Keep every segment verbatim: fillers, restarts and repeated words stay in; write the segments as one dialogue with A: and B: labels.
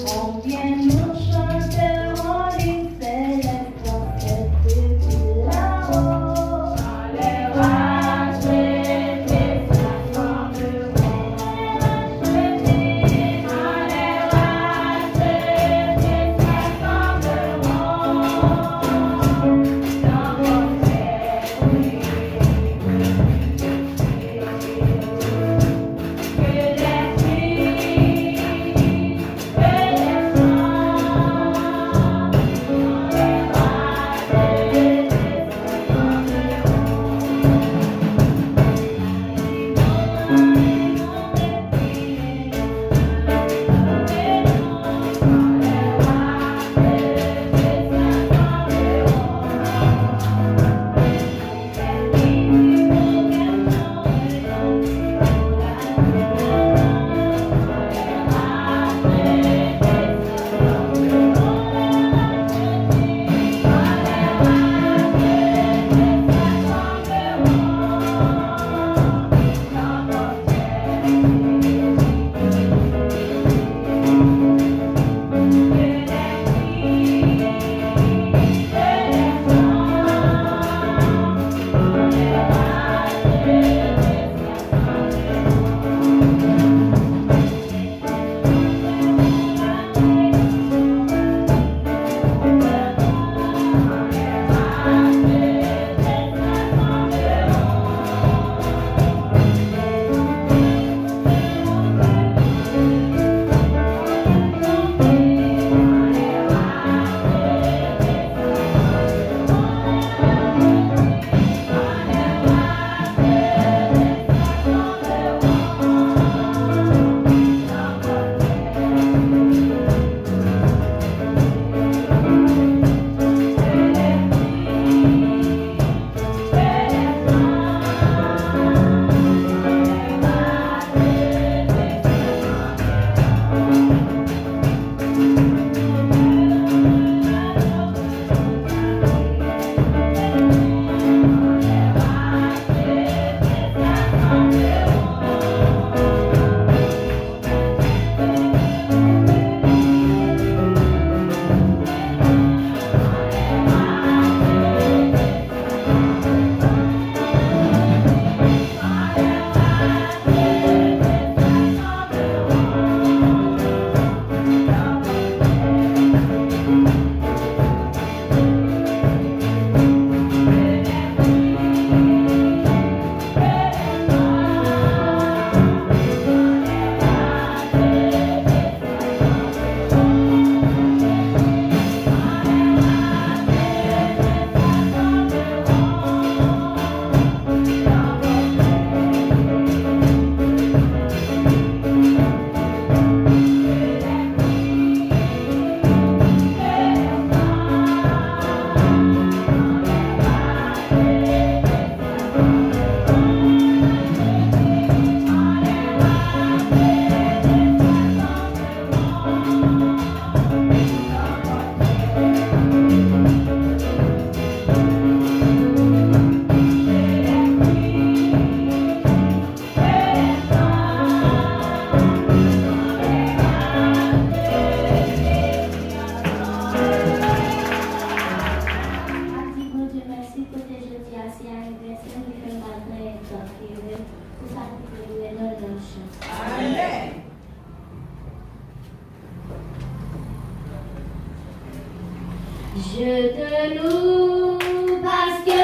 A: Je te loue parce que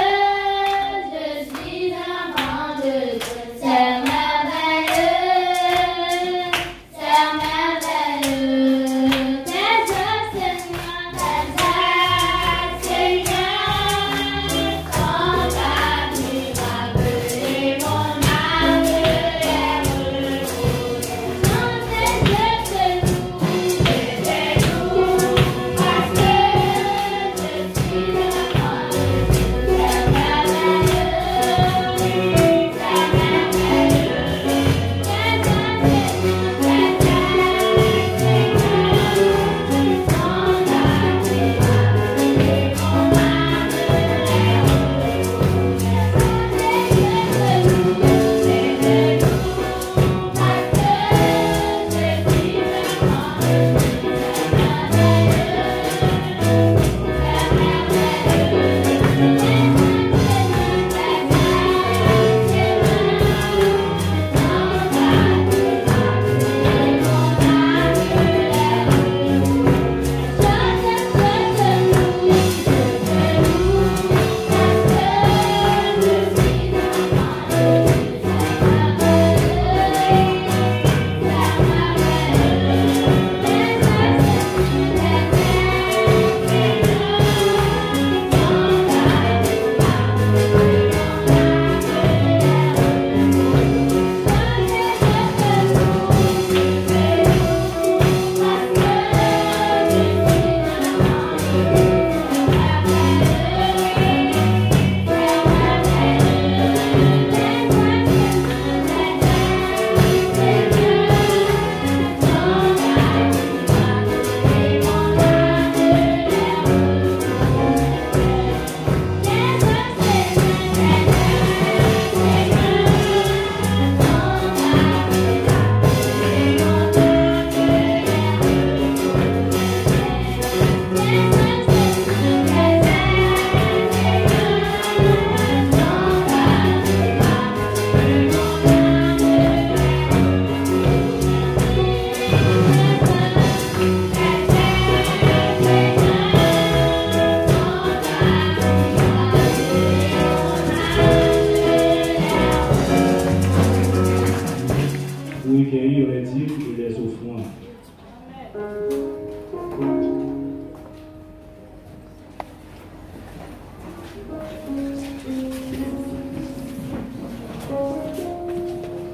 A: je suis un enfant de Dieu. C'est merveilleux, c'est merveilleux. Tes œuvres, Seigneur, tes œuvres, Seigneur, sont admirables et mon âme est heureuse. Dans tes œuvres, je loue, je te loue parce que je suis un enfant de Dieu.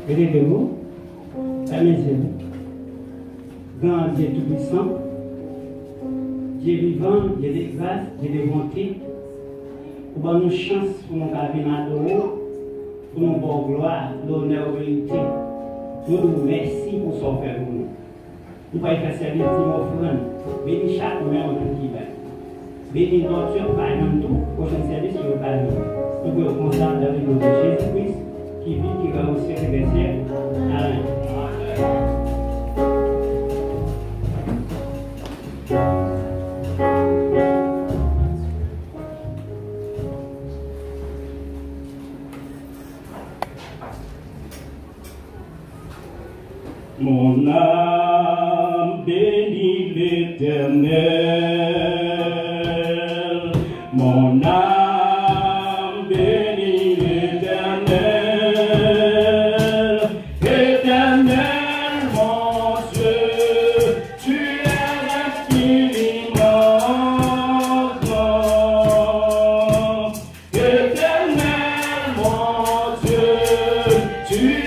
B: Élevez-vous, amusez-vous. Grand Dieu Tout-Puissant, Dieu vivant, Dieu de grâce, Dieu de bonté, pour nous chance pour nous adorer, pour nous bonne gloire, l'honneur et vérité. Nous nous remercions pour son Père pour nous. Nous pouvons faire servir d'une offrande. Bénis chaque main autour qui va. Bénis notre Père, dans tout prochain service qui va parler. Nous pouvons consacrer dans le nom de Jésus-Christ, qui vit, qui va au siècle des siècles. Amen.
C: Mon âme bénit l'Éternel, mon âme bénit l'Éternel, Éternel mon Dieu, tu es infiniment grand, Éternel mon Dieu, tu es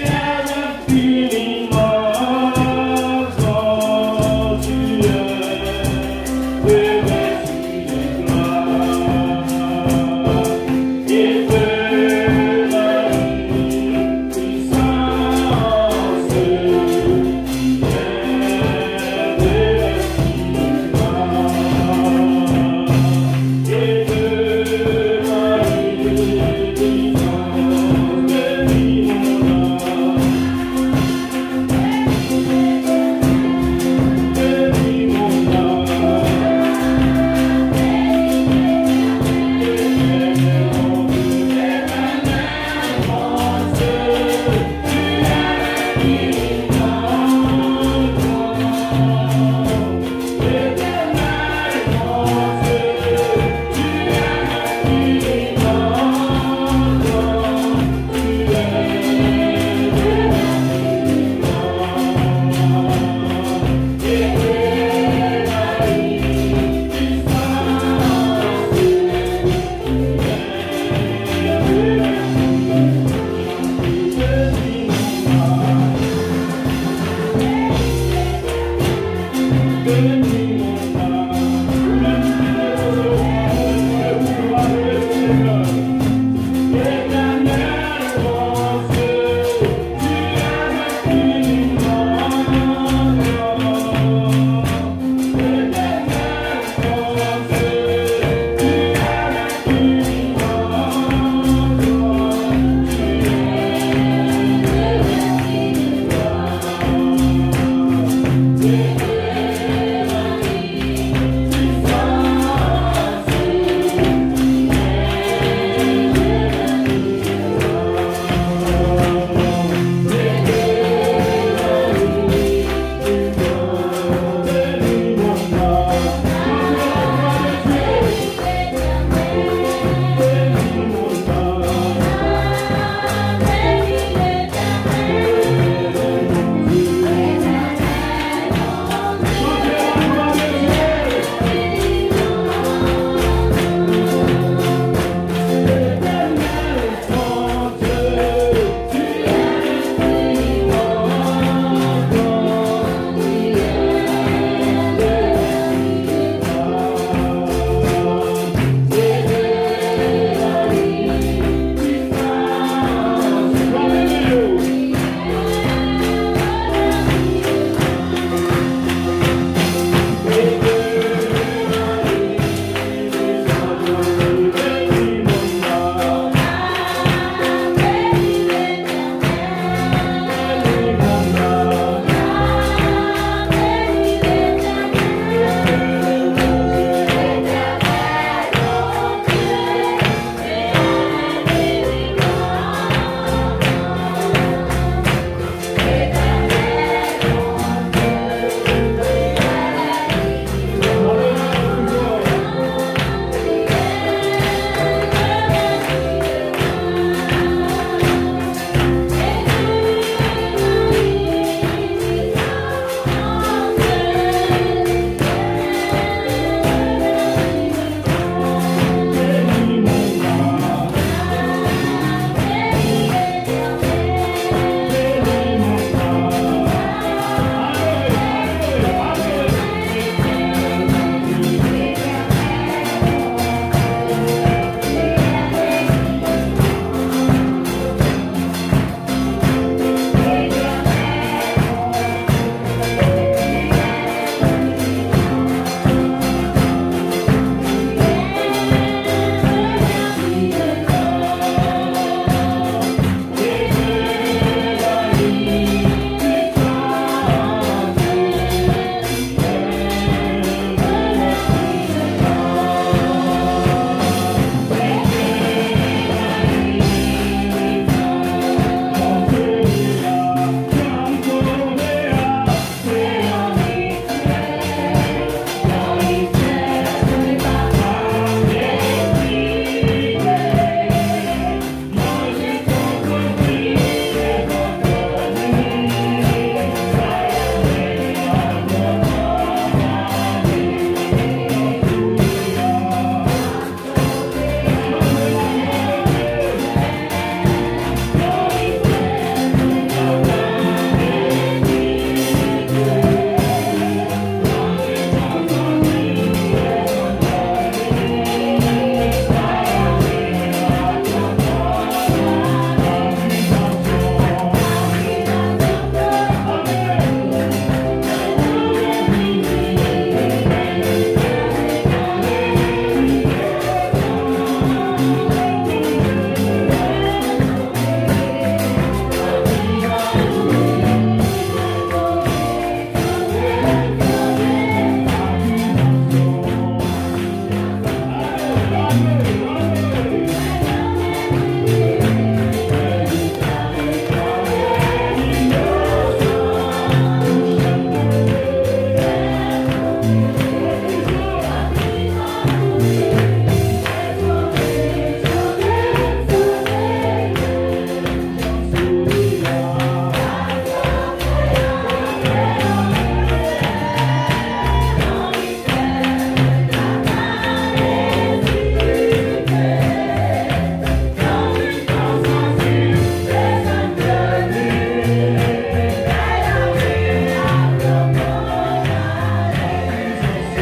C: Thank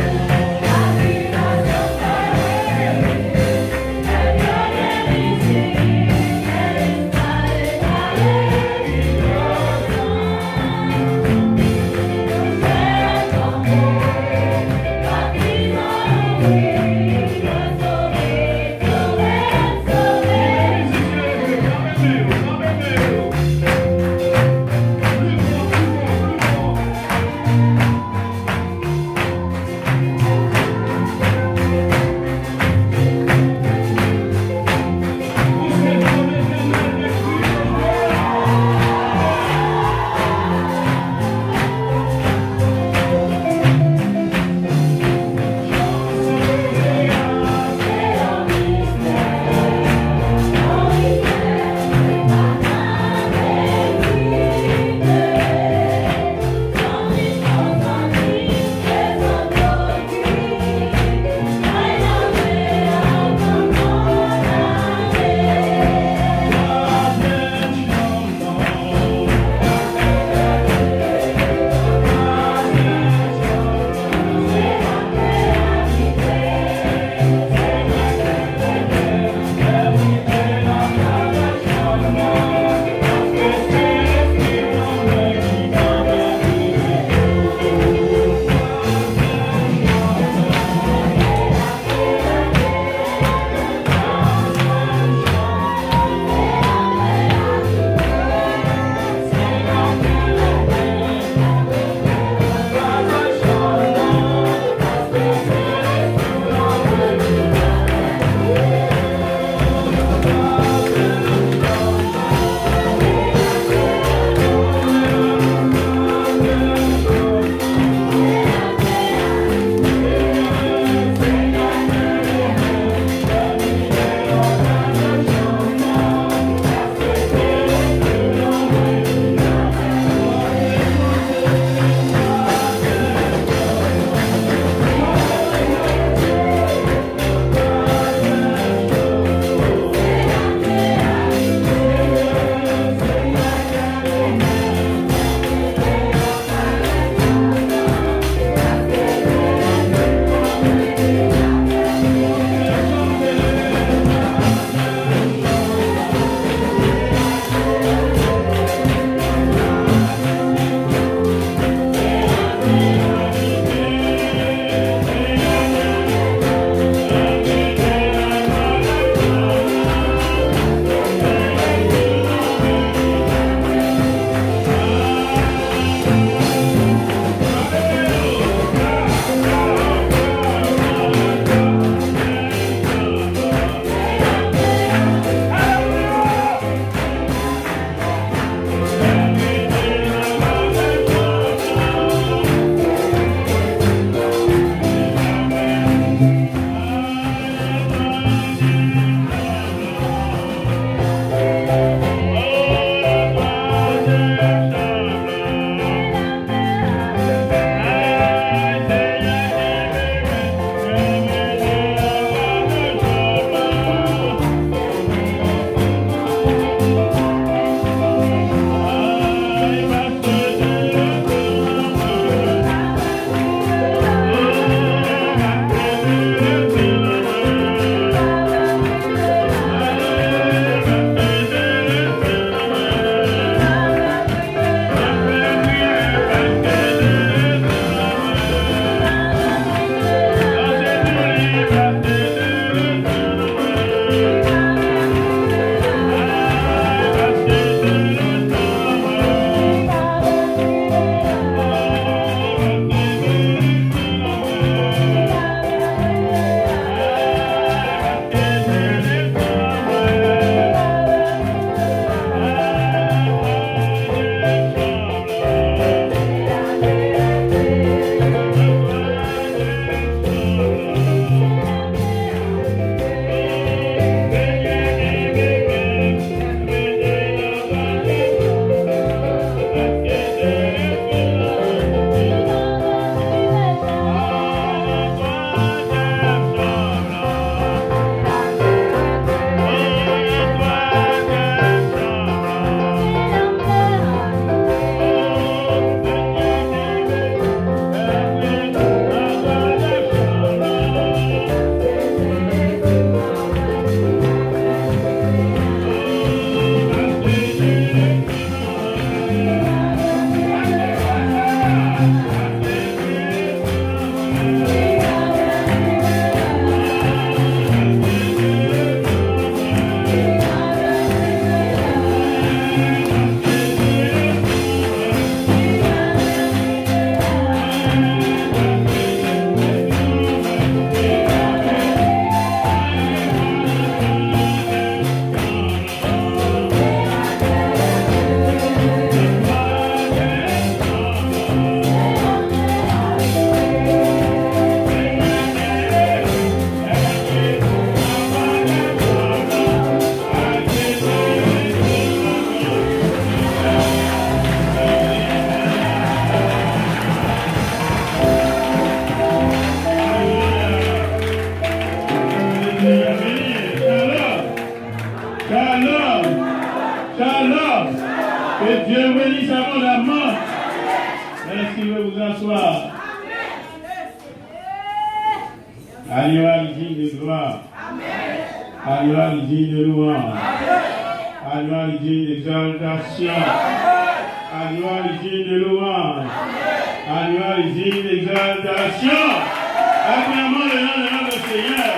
C: Alléluia, digne de gloire. Alléluia, digne de louange. Alléluia, digne d'exaltation. Alléluia, digne de louange. Alléluia, digne d'exaltation. Acclamons le nom de notre Seigneur.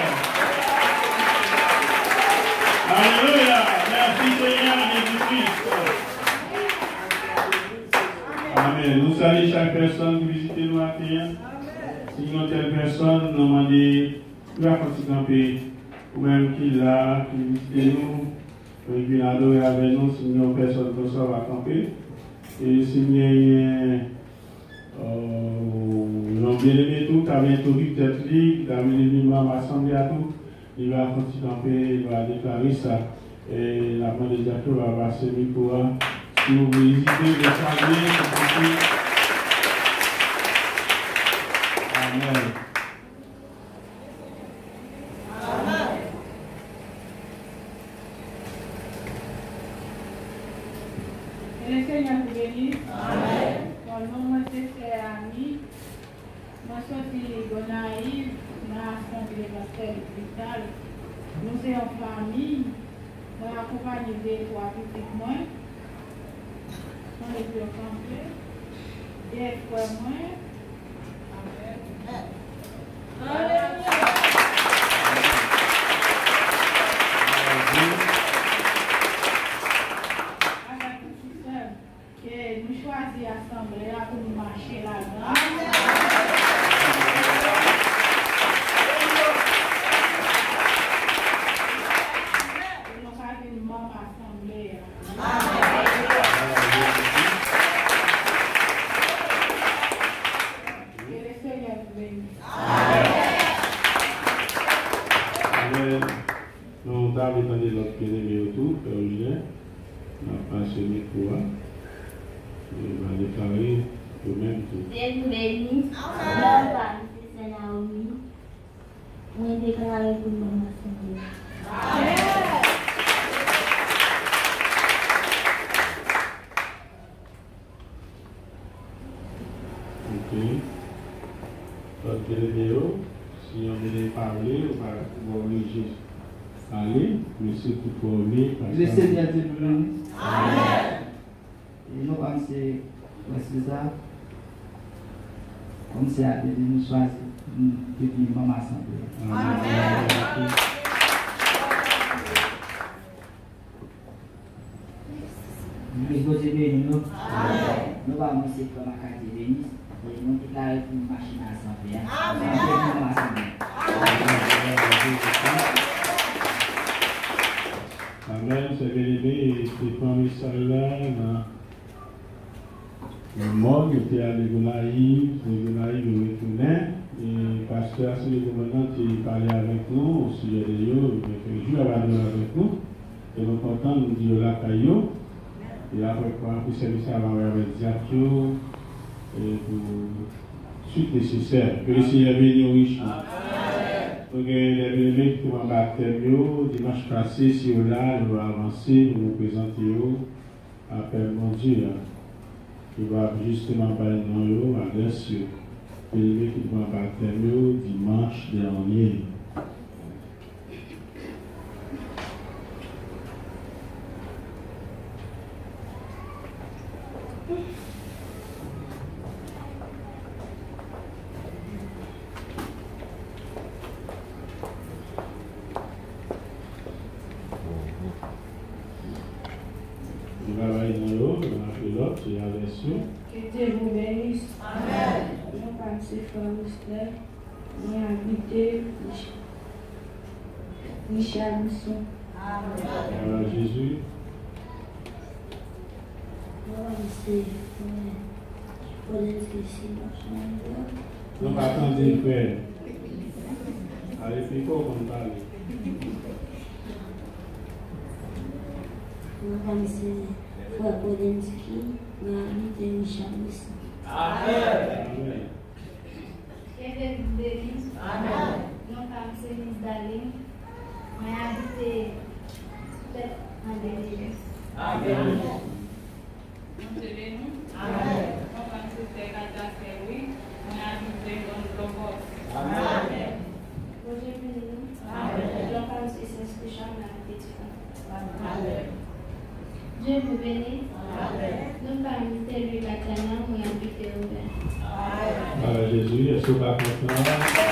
C: Alléluia, merci Seigneur Jésus-Christ. Amen. Nous saluons chaque personne qui visite nous matin. Si nous avons telle personne, nous demandons de la camper, ou même qui là, qui visite nous, et qui adorer avec nous, si nous avons personne comme ça, va camper. Et si nous avons bien aimé tout, qui a introduit peut-être lui, qui a mis membre assemblée à tout, il va continuer à camper, il va déclarer ça. Et la main de Dieu va passer le micro. Si vous voulez visiter les familles, Amen.
D: Que le Seigneur vous bénisse. Amen. Dans le moment de ses amis, moi je suis Gonaïve, dans l'Assemblée pasteur d'hôpital. Nous sommes en famille, nous accompagnons des trois petits mois. Dans les deux campés, des fois moins. Que nous choisissons l'assemblée pour nous marcher là-dedans. Nous avons une membre assemblée. Que le Seigneur vous bénisse.
C: Amen. Nous avons entendu notre bien-aimé autour, Père Julien. On a passé le micro. Il va déclarer le même tout.
A: Dieu vous bénisse. Mon père, c'est Naomi. Moi, je déclare pour mon assemblée.
C: Ok. Donc, les vidéos, si on veut parler, on va obliger à aller, mais c'est tout pour lui.
B: Le Seigneur te bénisse. Amen. Et nous, comme c'est César, comme c'est à Dieu, nous choisissons depuis maman assemblée.
C: Amen.
B: Nous vous bénissons. Nous allons essayer de faire ma carte de bénisse. Et nous déclarons pour une machine à assemblée.
C: Amen. C'est bien-aimé. Stéphane Missala, le monde était à Gonaïve, Gonaïve le retournait. Et pasteur, c'est le commandant qui parlait avec nous au sujet de eux, il fait jour avec nous. Et nous sommes contents de nous dire la caillou. Et après, pour un service avant avec Diakio, et pour suite nécessaire. Que le Seigneur bénisse richement. Donc, les bénéfices qui vont battre dimanche passé, si on a, nous allons avancer, nous nous présenter appel mon Dieu. Qui va justement parler de nous, adresse les bénéfices qui vont battre dimanche dernier.
D: Que Dieu vous bénisse. Amen. Nous passons frère Mister. Nous habitons Michel Misson.
C: Amen. Jésus. Non, pas attendez, frère. Allez, puis quoi on parle?
A: Nous sommes frère Podensky, nous habitons Michel Misson.
C: Amen.
A: Que Dieu vous bénisse. Amen. Nous sommes Miss Daline. Nous habitons André.
D: Amen. Nous te bénissons. Amen. Nous sommes Kata Serwi. Nous habitons Don Lobos. Amen.
A: Dieu vous bénisse. Nous parmi celui maintenant, moi habiter au bain.
C: Voilà Jésus, est-ce que vous êtes content?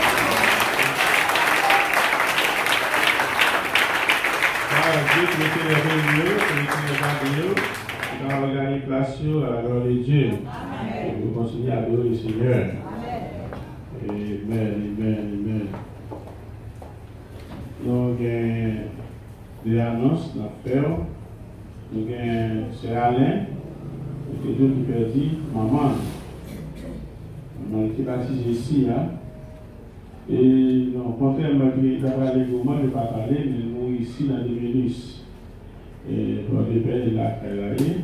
C: Voilà Dieu qui était le Dieu, qui était le Dieu, qui a regardé place à la gloire de Dieu. Et vous continuez à adorer le Seigneur. Amen, amen, amen. Donc, des annonces à faire. Donc, c'est Alain, qui peut dire, maman, maman était partie ici, hein. Et non, contrairement à ce qu'il a parlé, je ne vais pas parler, mais nous ici dans les minutes. Et pour le père de la Caille,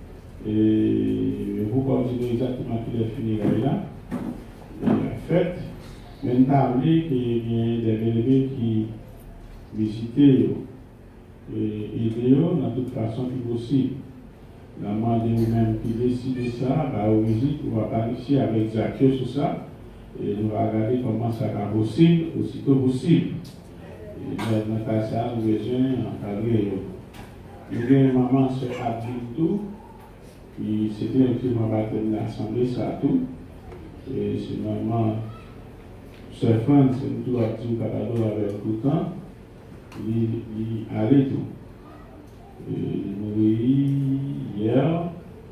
C: et vous continuez exactement tout les funérailles là. En fait, maintenant, il y a des élèves qui visitent et aider dans toute façon qui possible. La main de nous-mêmes qui décide ça, bah, au visite, on va planifier avec Zacchaeus sur ça. Et nous allons regarder comment ça va possible, aussitôt possible. Et dans le cas ça, nous avons besoin d'encadrer. Nous avons une maman sur Abdou, qui c'était un petit moment de l'Assemblée, ça tout. Et c'est maman, sur France, c'est tout Abdou Kabado avec tout le temps. Il allait tout. Et nous avons hier,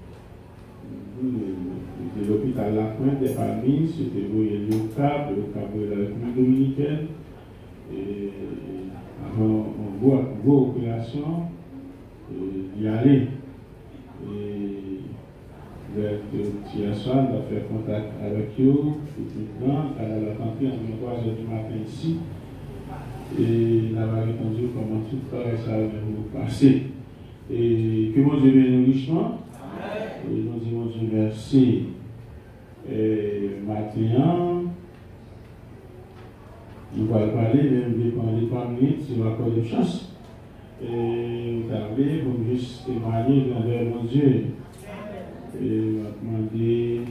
C: de l'hôpital La Pointe des Palmines, c'était le Cap, le Cap de la République dominicaine. Et avant une bonne opération, il y allait. Et hier soir, on a fait contact avec eux, maintenant, à la rentrée en trois heures du matin ici. Et on a répondu comment tout ça va vous passer. Et que mon Dieu bénisse richement. Et nous disons Dieu merci. Et maintenant, nous allons parler, même pendant les trois minutes, si on a encore de chance. Et vous avez, pour juste témoigner vers mon Dieu. Et on va demander,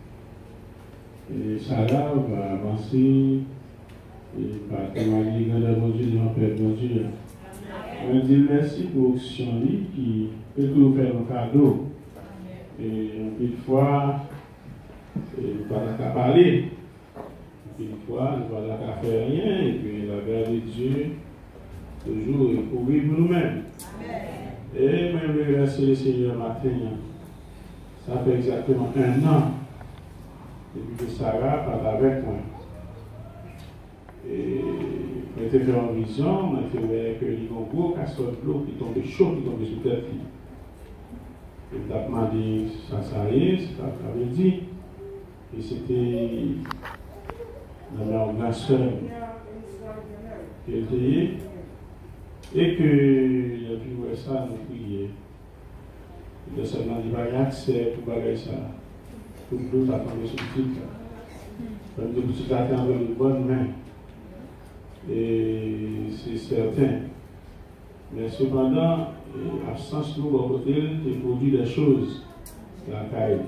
C: et Sarah va avancer, et va témoigner vers mon Dieu, devant Père mon Dieu. On dit merci pour l'option qui peut nous faire un cadeau. Et une fois, nous ne pas parler. Une fois, nous ne pas faire rien. Et puis la grâce de Dieu, toujours pour vivre nous-mêmes. Et moi, je vais remercier le Seigneur matin. Ça fait exactement un an depuis que Sarah parle avec moi. Et on était fait en vision, on a fait que il y a un gros casserole de l'eau qui tombe chaud, qui tombe sur tête. Et on a demandé ça, ça y est, c'est ça qu'on avait dit. Et c'était dans ma grande soeur qui était. Et que il a pu voir ça, nous prier. Il a seulement dit, il y a accès pour bagager ça. Pour que l'autre attende sur le titre. Comme de tout attendre une bonne main. Et c'est certain. Mais cependant, l'absence de nous, au côté, il produit des choses dans la caille.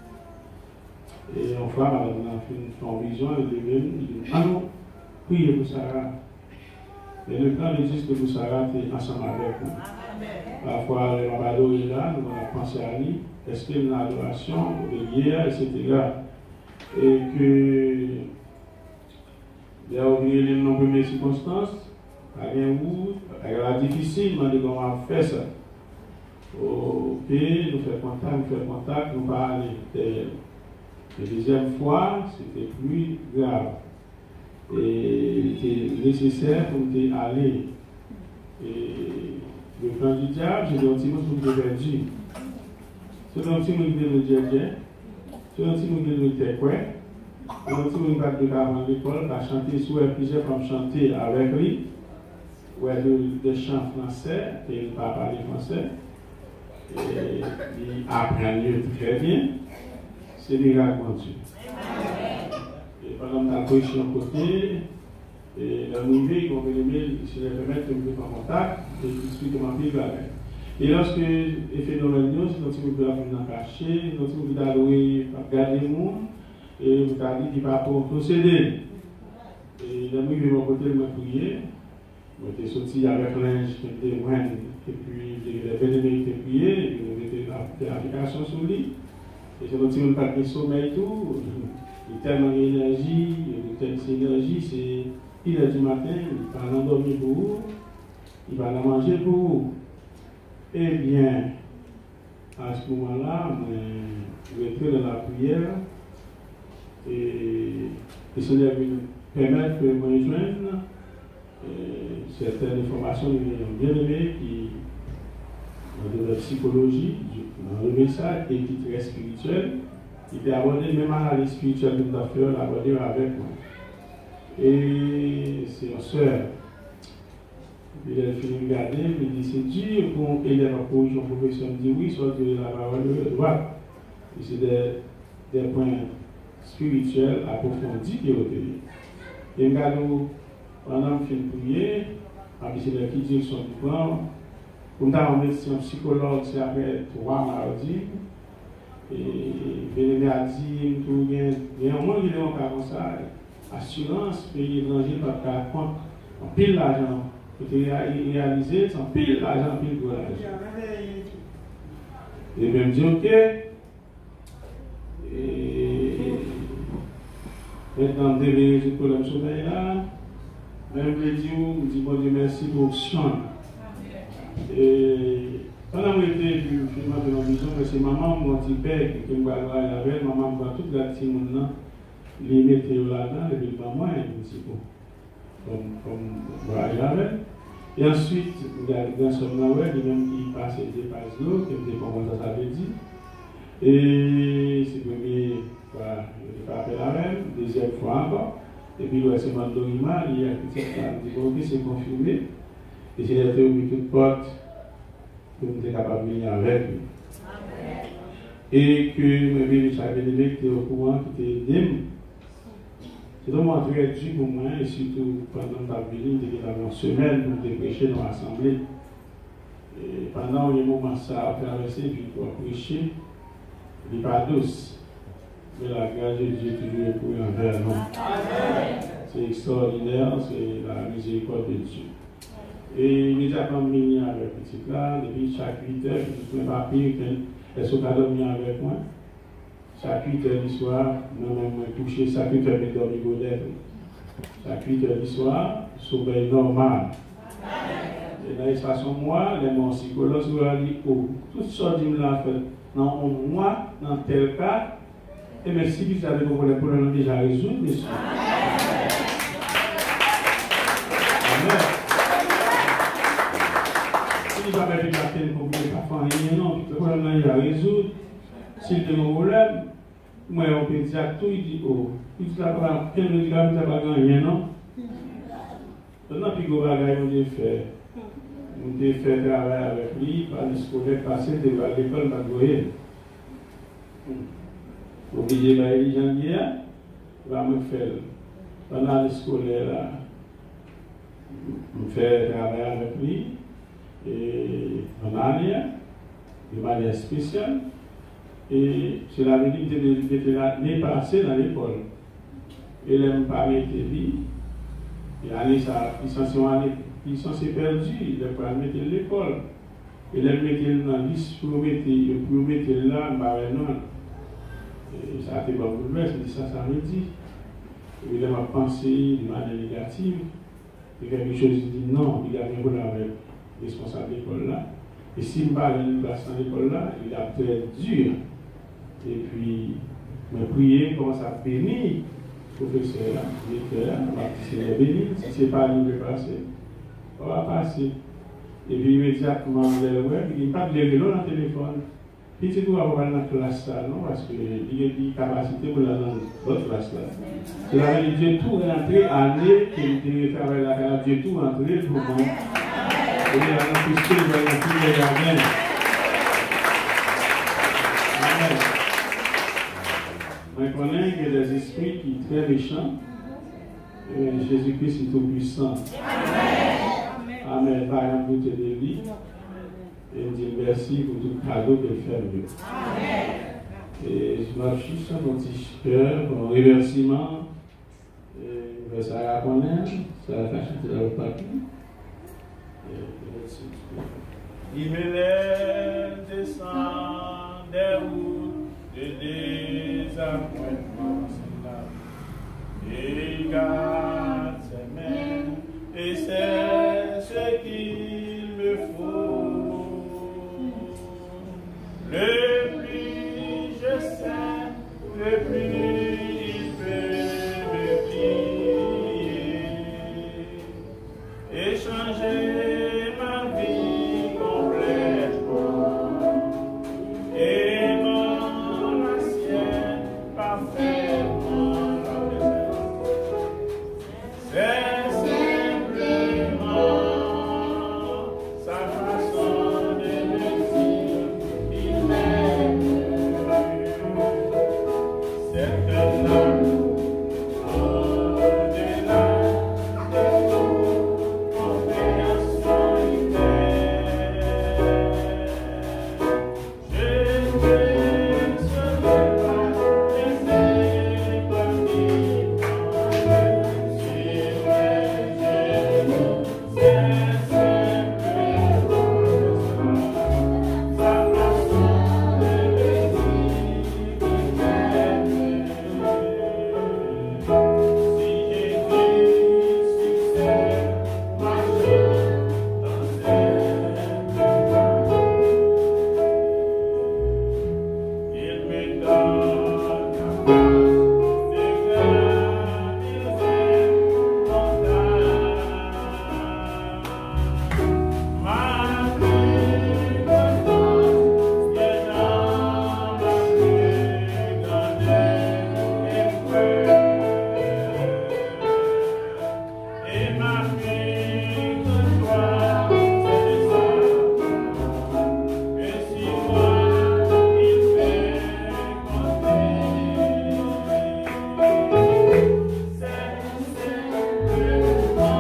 C: Et on va, on a fait une vision, et il dit, ah non, priez pour Sarah. Et le temps de disque pour Sarah, tu es ensemble avec nous. Parfois, le Mabado est là, nous avons pensé à lui, est-ce qu'il y a une adoration, de hier, et cetera. Et que, il a oublié les noms de premières circonstances, il y a un difficile, mais comment on fait ça. Ok, nous faisons contact, nous faisons contact, nous parlons derrière. La deuxième fois, c'était plus grave. Et c'était nécessaire pour nous aller. Et le plan du diable, j'ai dit un petit mot pour nous perdu. C'est un petit mot qui nous dit, c'est un petit mot qui nous dit quoi. C'est un petit mot qui nous dit avant l'école, qui a chanté sous plusieurs femmes chanter avec lui. Ouais, des chants français, et il ne parle pas français. Et il apprend mieux très bien. C'est miracle, mon Dieu. Et pendant que nous avons coché un côté, et la nouvelle, on veut aimer, si les permettre de me mettre en contact, et puis expliquer comment vivre avec. Et lorsque les phénomènes, c'est notre type de la venir cacher, notre type d'allouer, garder le monde, et vous avez dit qu'il ne va pas procéder. Et la nuit, de mon côté, je vais prier. On était sorti avec linge qui était moine, et puis les bénévoles étaient priés, et puis on était l'application sur lui. Et c'est notre petit pas de sommeil et tout. Il a tellement d'énergie, il a tellement d'énergie, c'est une heure du matin, il va l'endormir pour vous, il va la manger pour vous. Eh bien, à ce moment-là, je vais entrer dans la prière et le Seigneur va me permettre de me rejoindre certaines informations de bien aimé qui de la psychologie, dans le ça, et qui est très spirituel. Il a abordé même l'analyse spirituelle de notre affaire, l'a abordé avec moi. Et c'est une soeur. Il a fini de regarder, il dit c'est dur pour élève en position professionnelle. Il dit oui, soit de la parole de droite. Et c'est des, des points spirituels approfondis qui ont été. Et regarde, pendant que je prier, c'est la qui dit son plan. Comme dans un médecin psychologue, c'est après trois mardis. Et Bénédé a dit, il y a un monde qui est comme ça, assurance, pays étranger, par contre, on pile l'argent. Pour réaliser, on pile l'argent, pile de l'argent. Et bien, me dit, ok. Et maintenant, je vais résoudre le problème sommeil là. Même je dis, je dis, bon Dieu, merci pour l'option. Et pendant que j'étais finalement de la maison, c'est maman, mon petit père, qui me parlait avec maman, me voit toute la petite monde, les mettait là-dedans, et puis maman, et puis bon, comme, comme, voilà, avec. Et ensuite, dans son nom, il même qui passe des passes d'eau, qui me dit comment ça veut dire. Et c'est le premier, voilà, je fais appel à elle, deuxième fois encore. Et puis, le c'est mon dorima, il y a une petite femme, il dit, ok, c'est confirmé. Et j'ai été ouvert toute porte pour nous être capable de venir avec lui. Et que mes bénis chaque bénévole qui était au courant, qui était aidé. C'est vraiment très dur pour moi, et surtout pendant la venue, il y avait une semaine pour prêcher dans l'assemblée. Et pendant le moment ça a traversé, puis pour prêcher, il n'est pas douce. Mais la grâce de Dieu est toujours pour envers nous. C'est extraordinaire, c'est la miséricorde de Dieu. Et immédiatement, je suis avec petit là, depuis chaque huit heures, je ne sais pas pire qu'elle soit dormi avec moi. Chaque huit heures du soir, moi-même, je touché, chaque huit heures, je dormi au lèvres. Chaque huit heures du soir, sommeil normal. Et dans l'espace de moi, les mon psychologue sont dit, oh, toutes sortes de choses fait. Non, moi, dans tel cas, et merci, vous avez vos problèmes déjà résolus, monsieur. Amen. Si vous avez la peine pour vous pas faire rien, non, le problème est déjà résolu. S'il y a un problème, moi, on peut dire tout, il dit, oh, il dit, quel médicament tu n'as pas gagné, non? Maintenant, puis, vous avez fait. Vous avez fait travail avec lui, par les scolaires passés, de l'école, par le obligé à aller janvier, va me faire. Pendant les scolaires, là, je fais travail avec lui, et en année, de manière spéciale. Et cela veut dire que j'étais l'année passée dans l'école. Et là, je parlais de lui. Et l'année, ça, ils sont perdus, ils ne peuvent pas mettre l'école. Et là, je mettais dans la liste pour mettre là, je non. Et ça a été bon pour lui, c'est ça, ça me dit. Et il m'a pensé de manière négative. Et quelque chose, il dit non, il a un rôle avec le responsable de l'école là. Et s'il m'a donné une place dans l'école là, il a très dur. Et puis, me prier, commence à bénir le professeur, l'école, c'est les bénir. Si ce n'est pas lui de passer, on va passer. Et puis immédiatement, il n'y a pas de vélo dans le téléphone. Puis tu dois avoir dans la classe là, non? Parce qu'il y a des capacités pour la dans l'autre classe là. C'est la vérité, Dieu tout rentré, année, qu'il travaille là, Dieu tout rentré pour moi. Et il y a un peu de choses, il y a un peu de jardin. Amen. Je connais qu'il y a des esprits qui sont très méchants. Et Jésus-Christ est tout puissant. Amen. Amen. Par exemple, vous êtes de lui. Et je dis merci pour tout le cadeau que fait Dieu. Amen. Et je marche sur mon petit cœur, mon remerciement. Et ça va connaître, ça va cacher dans le papier. Il me lève, descend des routes de désappointement. Et il garde ses mains, et c'est ce qu'il me faut. Le plus je sais, le plus il peut me plier et changer ma vie complètement et mon assiette parfaitement. C'est simplement sa façon de me dire qu'il m'aime. C'est un amour au-delà de toute compréhension humaine. Je ne serai pas éloigné sur mes genoux. C'est simplement sa façon de me dire qu'il m'aime. Si j'ai du succès, marchant dans cette voie, il me donne la force de gravir ces montagnes. Ma plus grande force est dans ma plus grande épreuve. Et ma plus grande joie, c'est de savoir que sur moi il fait compter. C'est simplement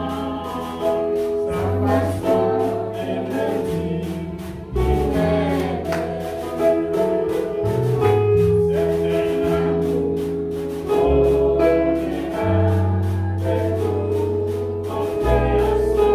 C: sa façon de me dire qu'il m'aime. C'est un amour au-delà de toute compréhension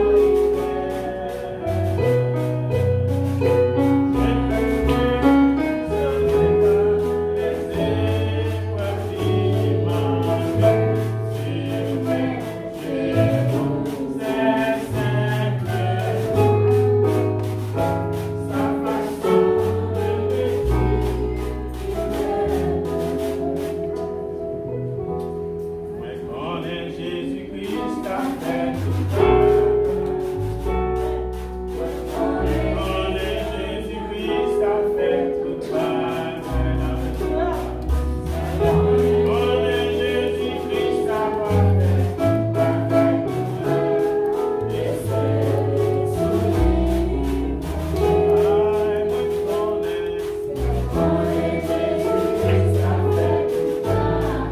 C: Jésus-Christ a fait tout ça. Jésus-Christ a fait tout ça. Jésus-Christ a fait tout ça. Et c'est celui Jésus-Christ a fait tout ça.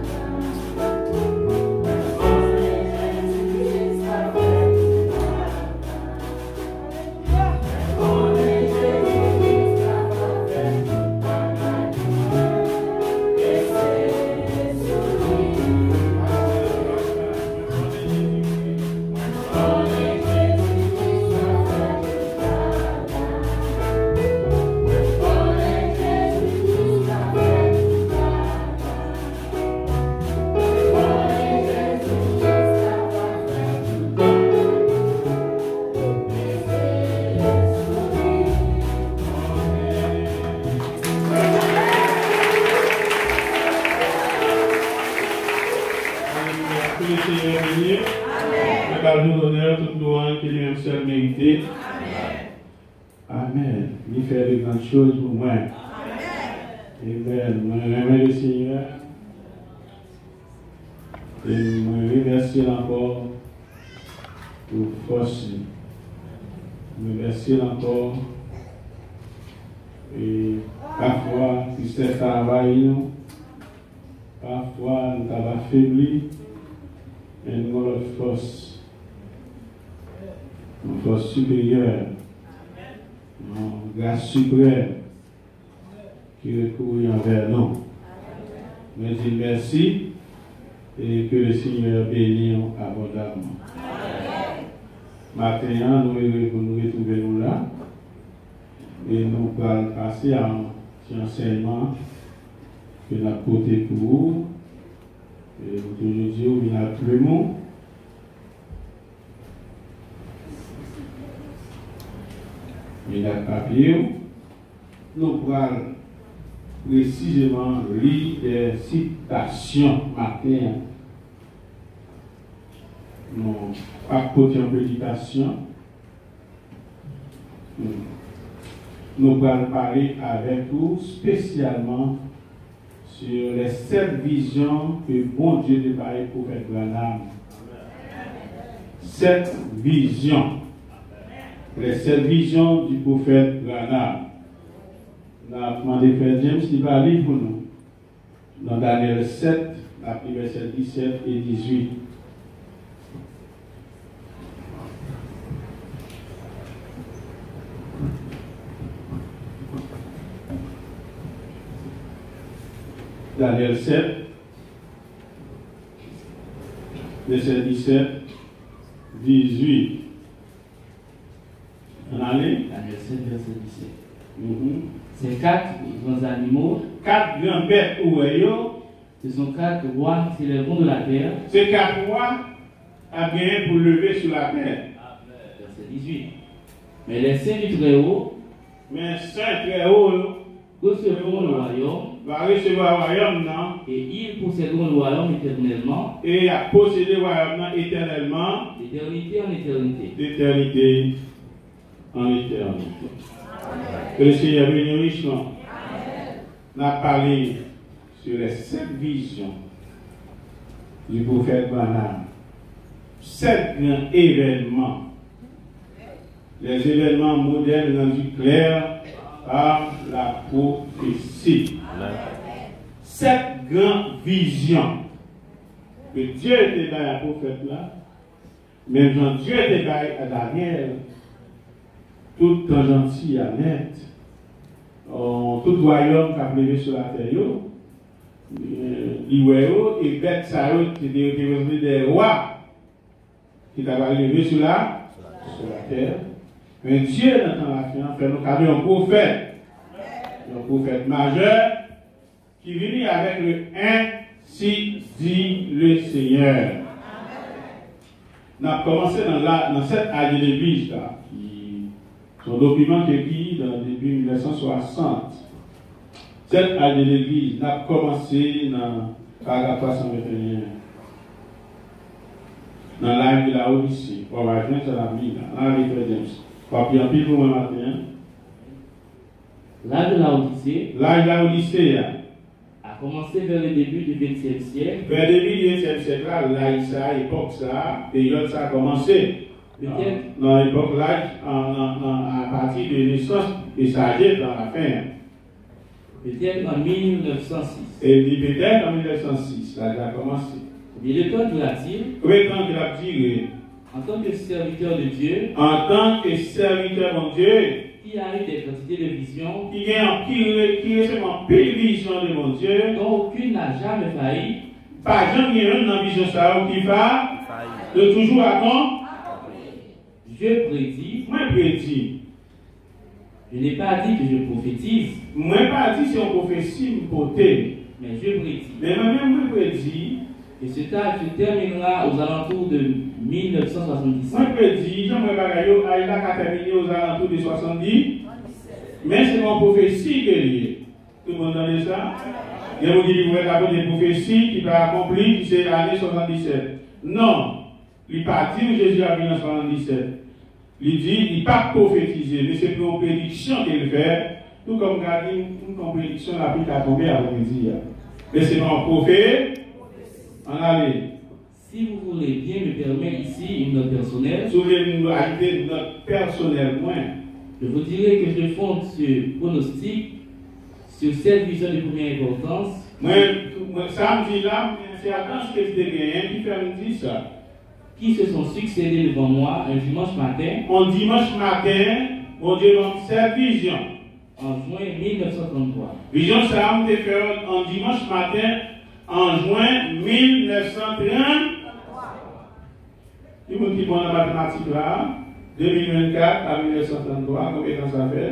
C: Que le Seigneur bénisse. Le pardon d'honneur, toute louange qui lui-même seul mérité. Amen. Il fait de grandes choses pour moi. Amen. Moi, je remercie le Seigneur. Et je remercie encore pour force. Je remercie encore. Et parfois, si c'est travail, parfois, nous avons affaibli. Et nous avons une force, une force supérieure, une grâce suprême qui recourt envers nous. Je dis merci et que le Seigneur bénisse abondamment. matin, nous nous retrouvons nous là. Et nous allons passer à un petit enseignement que nous avons porté pour vous. Et aujourd'hui, on vient à Clément. Il y a papier. Nous allons précisément lire des citations matin. Nous pas porter en prédication. Nous allons parler avec vous spécialement sur les sept visions que bon Dieu déparait pour faire Branham. Sept visions. Les sept visions du prophète Branham. Nous avons demandé Frère James qui va lire pour nous. Dans Daniel sept, les versets dix-sept et dix-huit. Daniel sept, verset dix-sept, dix-huit. On allait?
E: Daniel sept, verset dix-sept.
C: Mm-hmm.
E: Ces quatre grands animaux,
C: Quatre grands bêtes ou
E: ce sont quatre rois qui s'élèveront de la terre.
C: ces quatre rois a bien pour lever sur la terre.
E: Verset dix-huit. Mais les saints du Très-Haut
C: Mais Saint très haut
E: recevront le royaume
C: va recevoir le royaume non?
E: et ils posséderont le royaume éternellement,
C: Et a possédé le royaume non, éternellement,
E: d'éternité en éternité.
C: d'éternité en éternité. Que le Seigneur bénisse richement. On a parlé sur les sept visions du prophète Branham. Sept grands événements. Les événements modernes rendus clairs par la prophétie. Sept grandes visions que Dieu était dans la prophète là, même quand Dieu était dans à Daniel, tout temps gentil à net, tout royaume qui a levé sur la terre, l'Iwéo et Beth Saoud qui étaient des rois qui avaient levé sur la, sur la terre. Mais Dieu, dans la fin, fait nous cadeau un prophète, un prophète majeur qui vient avec le ainsi dit le Seigneur. On a commencé dans, la, dans cette année d'église là. Son document qui est écrit dans le début mille neuf cent soixante. Cette année de l'église n'a commencé dans le paragraphe trois cent vingt et un. Dans l'âge de la Odyssée. On va venir sur la Bible. Dans la Bible de James. Papier en pile pour moi matin.
E: L'âge de la Odyssée
C: L'âge de la Odyssée
E: a commencé vers le début du vingtième siècle.
C: Vers le début du vingtième siècle, là, ça, l'époque, ça, période, ça a commencé.
E: Peut-être
C: Dans l'époque là, à partir de naissance, et ça a été dans la fin.
E: peut-être en mille neuf cent six.
C: Et peut-être en mille neuf cent six, là, ça a commencé.
E: Et le temps dura-t-il
C: Combien de temps il a duré?
E: en tant que serviteur de Dieu,
C: En tant que serviteur de Dieu,
E: qui a eu des quantités de visions
C: qui a qui reçoit en pile vision de mon Dieu,
E: dont aucune n'a jamais failli,
C: par exemple, il y a une dans vision ça qui va de toujours à quand?
E: je prédis,
C: Moi, prédit.
E: je n'ai pas dit que je prophétise,
C: Moi, pas dit c'est une prophétie, une côté.
E: mais je prédis.
C: Mais moi-même, moi, prédit.
E: Et ce temps se terminera aux alentours de mille neuf cent soixante-dix-sept.
C: Moi, prédit, Jean-Marie Bagayo, il a terminé aux alentours de soixante-dix. Mais c'est mon prophétie qui est liée. Tout le monde entend ça? Il y a des gens qui vont des prophéties qui vont accomplir, qui c'est l'année soixante-dix-sept. Non. Il partit où Jésus a venu en soixante-dix-sept. Il dit, il n'est pas prophétisé, mais c'est pour une prédiction qu'il fait. Tout comme regardez, une prédiction, la pluie a tombé avant midi. Mais c'est mon prophète. En allez.
E: Si vous voulez bien me permettre ici une note personnelle,
C: Souvenez-nous de notre personnel moins.
E: je vous dirai que je fonde ce pronostic sur cette vision de première importance.
C: Moi, moi, ça me dit là, c'est à quand ce que je gagné qui fait me dire ça.
E: Qui se sont succédés devant moi un dimanche matin,
C: On dimanche matin, mon Dieu m'a cette vision.
E: en juin mille neuf cent trente-trois.
C: Vision ça m'a fait en dimanche matin, en juin mille neuf cent trente. Il me dit bon la mathématique là. deux mille vingt-quatre à mille neuf cent trente-trois, combien de temps ça fait?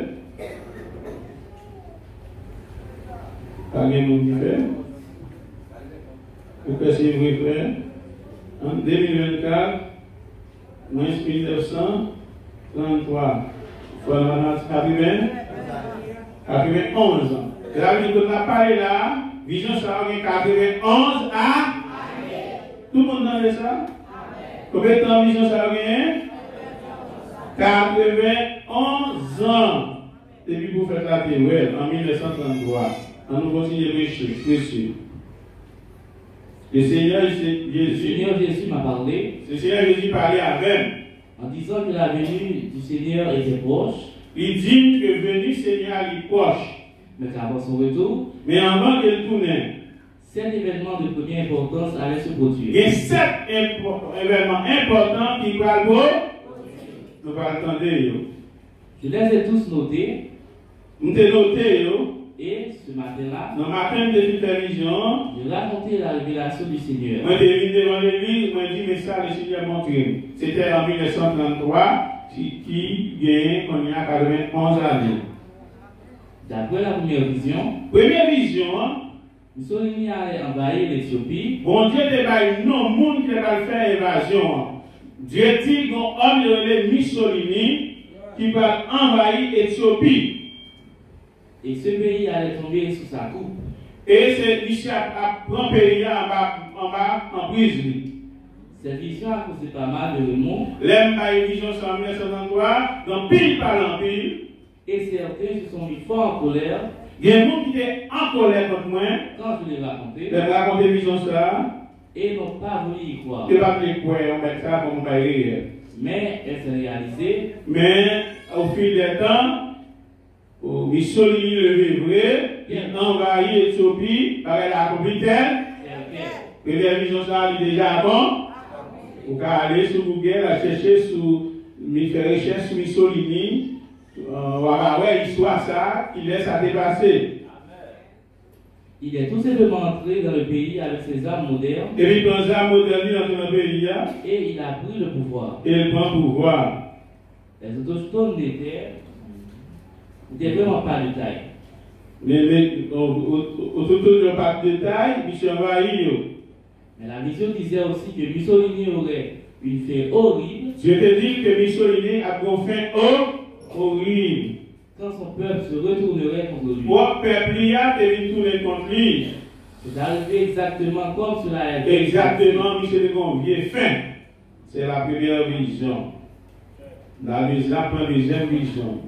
C: Pas de monde qui fait. Pourquoi c'est vrai, frère? En deux mille vingt-quatre, moins mille neuf cent trente-trois, il faut quatre-vingts, quatre-vingt-onze ans. Et là, on a parlé là, vision ça a quatre-vingt-onze à. Tout le monde dans ça? Combien de temps vision ça a quatre-vingt-onze ans. Depuis pour faire la théorie, en mille neuf cent trente-trois. On nous continue de précieux. Le Seigneur Jésus,
E: Le Seigneur Jésus m'a parlé
C: le Seigneur Jésus parlait avec,
E: en disant que la venue du Seigneur était proche,
C: il dit que venu Seigneur est proche.
E: mais qu'avant son retour,
C: Mais avant qu'il tourne,
E: sept événements de première importance allaient se
C: il y
E: produire.
C: a sept impo- événements importants qui parlent pour nous. Nous allons attendre.
E: Je les ai tous notés
C: Nous avons noté, yo.
E: et ce matin-là,
C: Dans ma peine de supervision,
E: je racontais la révélation du Seigneur.
C: moi j'ai vu devant l'église, moi j'ai dit, mais ça, le Seigneur montré. C'était en mille neuf cent trente-trois qui, qui gagnait, on y a quatre-vingt-onze années.
E: D'après la première vision,
C: Première vision, hein,
E: Mussolini allait envahir l'Éthiopie
C: bon Dieu te baille non, monde qui va faire évasion. Dieu dit qu'on homme de Mussolini qui va envahir l'Éthiopie.
E: et ce pays allait tomber sous sa coupe.
C: Et c'est ici à prendre pays en bas, en bas, en prise.
E: Cette vision a causé pas mal de remous
C: L'aime par une vision en mille neuf cent trente-trois, dans pile par en pile.
E: et certains se sont mis fort en colère
C: Il y a des gens qui étaient en colère contre moi.
E: quand je l'ai raconté
C: Ils raconté une vision ça.
E: et n'ont pas voulu y croire.
C: Je ne sais pas quoi, on met ça pour me rire.
E: Mais elle s'est réalisée
C: Mais au fil des temps, Mussolini le vrai, il a envahi l'Éthiopie par la capitale.
E: et
C: Et la vision ça est déjà bon. Vous pouvez aller sur Google, à chercher sur, faire recherche sur Mussolini. On va voir l'histoire ça, qui laisse à dépasser.
E: il est tout simplement entré dans le pays avec ses armes modernes
C: Et puis, dans ça, moderne dans notre pays,
E: et il a pris le pouvoir.
C: et il prend pouvoir.
E: Les autochtones n'étaient n'étaient vraiment pas de taille.
C: Mais, mais autour de pas de détail, il s'est envahi.
E: Mais la vision disait aussi que Mussolini aurait une fin horrible
C: Je te dis que Mussolini a une fin horrible.
E: quand son peuple se retournerait contre lui.
C: Pour peuple, il a devenu tourner contre lui.
E: C'est arrivé exactement comme cela a été.
C: Exactement, Michel Gonvier, fin. C'est la première vision. La deuxième, la deuxième vision.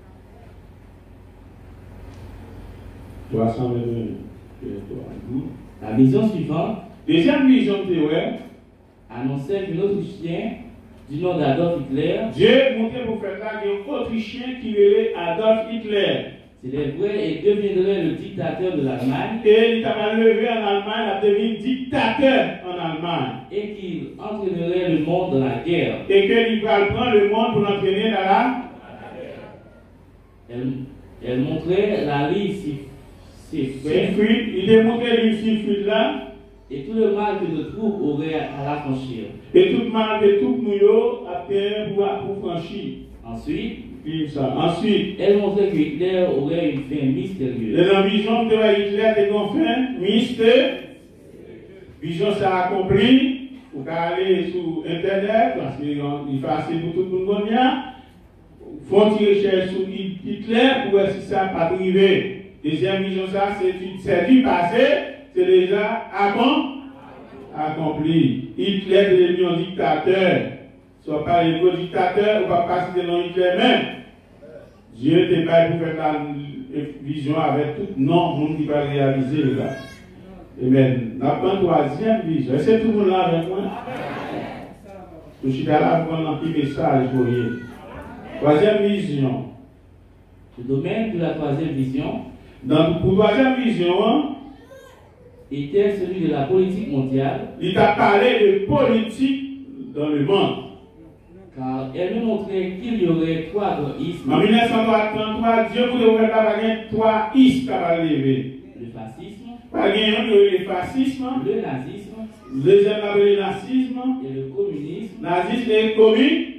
C: trois cent vingt-deux.
E: La vision suivante
C: Deuxième vision, tu vois,
E: annonçait qu'un Autrichien du nom d'Adolf Hitler,
C: Dieu montré pour faire ça qu'il y a un Autrichien qui est Adolf Hitler.
E: s'élèverait vrai, et deviendrait le dictateur de l'Allemagne
C: Et il t'a levé en Allemagne, il a devenu dictateur en Allemagne.
E: et qu'il entraînerait le monde dans la guerre.
C: Et qu'il va prendre le monde pour l'entraîner dans la.
E: Elle, elle montrait la ligne si, si faite
C: Siegfried, il démontrait une Siegfried là.
E: et tout le mal que nos troupes auraient à la franchir.
C: Et tout le mal que tout nous a fait pour, pour franchir.
E: Ensuite,
C: Vive ça. Ensuite,
E: elle montrait que Hitler aurait une fin mystérieuse.
C: les ambitions de Hitler étaient confins, mystère. Vision ça accompli. Vous pouvez aller sur Internet parce qu'il est facile pour tout le monde. Font une recherche sur Hitler pour voir si ça n'a pas arrivé. Deuxième vision, ça, c'est du passé, c'est déjà avant accompli. Hitler est devenu un dictateur. Soit pas un gros dictateur, ou pas passer devant Hitler même. Dieu te paye pour faire la vision avec tout non, monde qui va réaliser là. Amen. La troisième vision. Est-ce que tout le monde là avec moi? Je suis là pour prendre un petit message pour vous. Troisième vision.
E: Le domaine de la troisième vision
C: Donc, pour la troisième vision, hein,
E: était celui de la politique mondiale,
C: il a parlé de politique dans le monde.
E: car elle nous montrait qu'il y aurait trois grands ismes,
C: En mille neuf cent trente-trois, Dieu voulait ouvrir la baguette, trois ismes qui va lever.
E: le fascisme,
C: Pas gagné le fascisme,
E: le nazisme
C: le deuxième le nazisme,
E: et le communisme,
C: nazisme et communisme.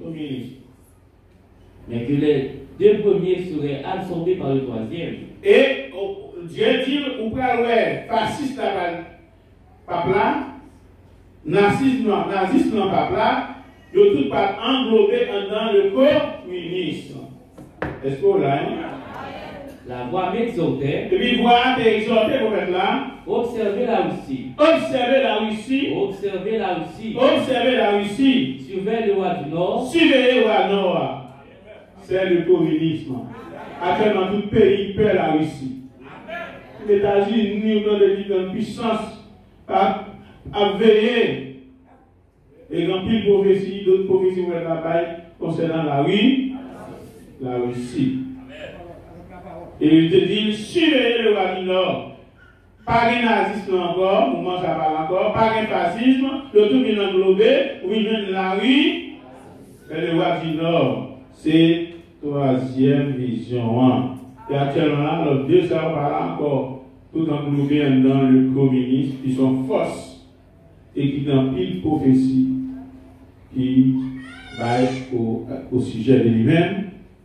C: au ministre.
E: Mais que les deux premiers seraient absorbés par le troisième.
C: Et oh, Dieu dit, ou pral ouais, fasciste là, papa là, nazisme non, nazisme non, papa là, de tout pas englobé dans le corps ministre. Est-ce que vous l'avez?
E: La voix m'exhortait.
C: Et puis, voix t'exhortait pour être là.
E: Observez la Russie.
C: Observez la Russie.
E: Observez la Russie.
C: Observez la Russie.
E: Surveillez le roi du Nord.
C: Surveillez le roi du Nord. C'est le communisme. Actuellement, tout pays perd la Russie. Les États-Unis, nous avons une puissance à, à veiller. Et dans pile prophétie, d'autres prophéties vont être là-bas concernant la Russie. La Russie. Et il te dit, surveillez le roi du Nord. Pas de nazisme encore, mouvement ça parle encore, pas de fascisme, le tout vient englobé, ou il vient de la rue, et le roi du Nord. C'est troisième vision. Et actuellement là, les deux ça parle encore, tout englobé dans le communisme, qui sont fausses, et qui dans pile prophétie, qui va au, au sujet de lui-même.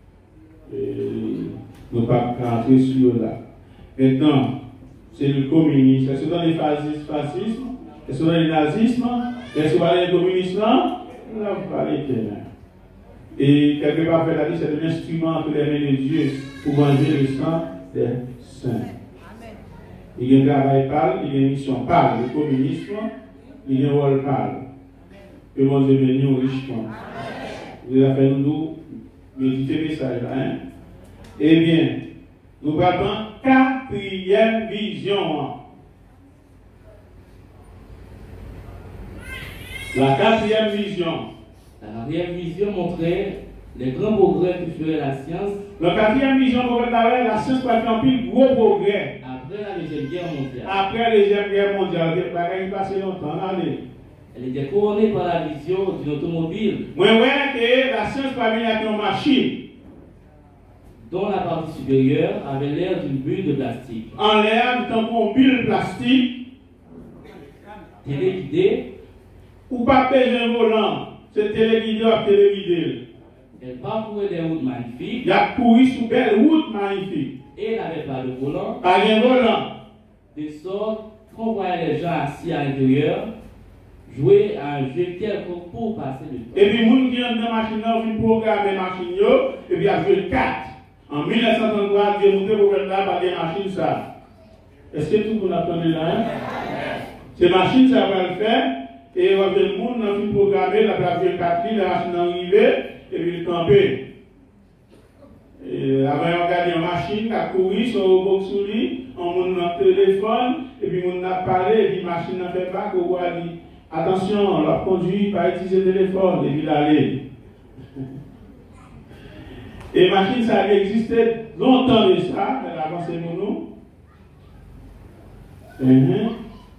C: Nous ne pouvons pas rentrer sur là. Maintenant, c'est le communisme. Est-ce que dans les fascismes, est-ce que dans les nazismes, est-ce que dans les communistes, non? On n'a pas les ténèbres. Et quelque part, fait la vie, c'est un instrument entre les mains de Dieu pour venger le sang des saints. Il y a un travail pâle, il y a une mission pâle. Le communisme, il y a un rôle pâle. Que mon Dieu bénisse richement. Vous avez fait nous méditer le message. Hein? Eh bien, nous avons quatrième vision. La quatrième vision.
E: La quatrième vision montrait les grands progrès que ferait la science.
C: La quatrième vision montrait la science qui a fait un plus gros progrès.
E: Après la Deuxième Guerre mondiale.
C: Après la Deuxième Guerre mondiale, il a passé longtemps. Allez.
E: Elle était couronnée par la vision d'une automobile.
C: Moi, ouais, que la science pas venir avec une machine.
E: Dont la partie supérieure avait l'air d'une bulle de plastique.
C: En l'air, tant qu'on bulle plastique.
E: Téléguidée.
C: Ou pas payer un volant. C'est téléguidé ou téléguidé.
E: Elle parcourait des routes magnifiques.
C: Il a couru sur belle route magnifique.
E: Et elle n'avait pas de volant.
C: Pas de volant.
E: De sorte qu'on voyait les gens assis à l'intérieur jouer à un jeu quelconque pour passer le temps.
C: Et puis, les gens qui ont dans la machine, ils ont programmé la machine, et puis ils ont joué quatre. En mille neuf cent trente-trois, Dieu monté pour faire là par des machines, ça. Est-ce que tout le monde a entendu là? Hein? Ces machines, ça va le faire. Et on va faire le monde, on a programmé, on a fait quatre lignes, la machine est arrivée, et puis il est campé. Avant, on regarde une machine, on a couru sur le box sous lui, on a un téléphone, et puis on a parlé, et puis la machine n'a fait pas, qu'on voit dit, attention, on l'a conduit, pas utiliser le téléphone, et puis il allait. Et la machine, ça avait existé longtemps de ça, elle a avancé pour nous. Mm-hmm.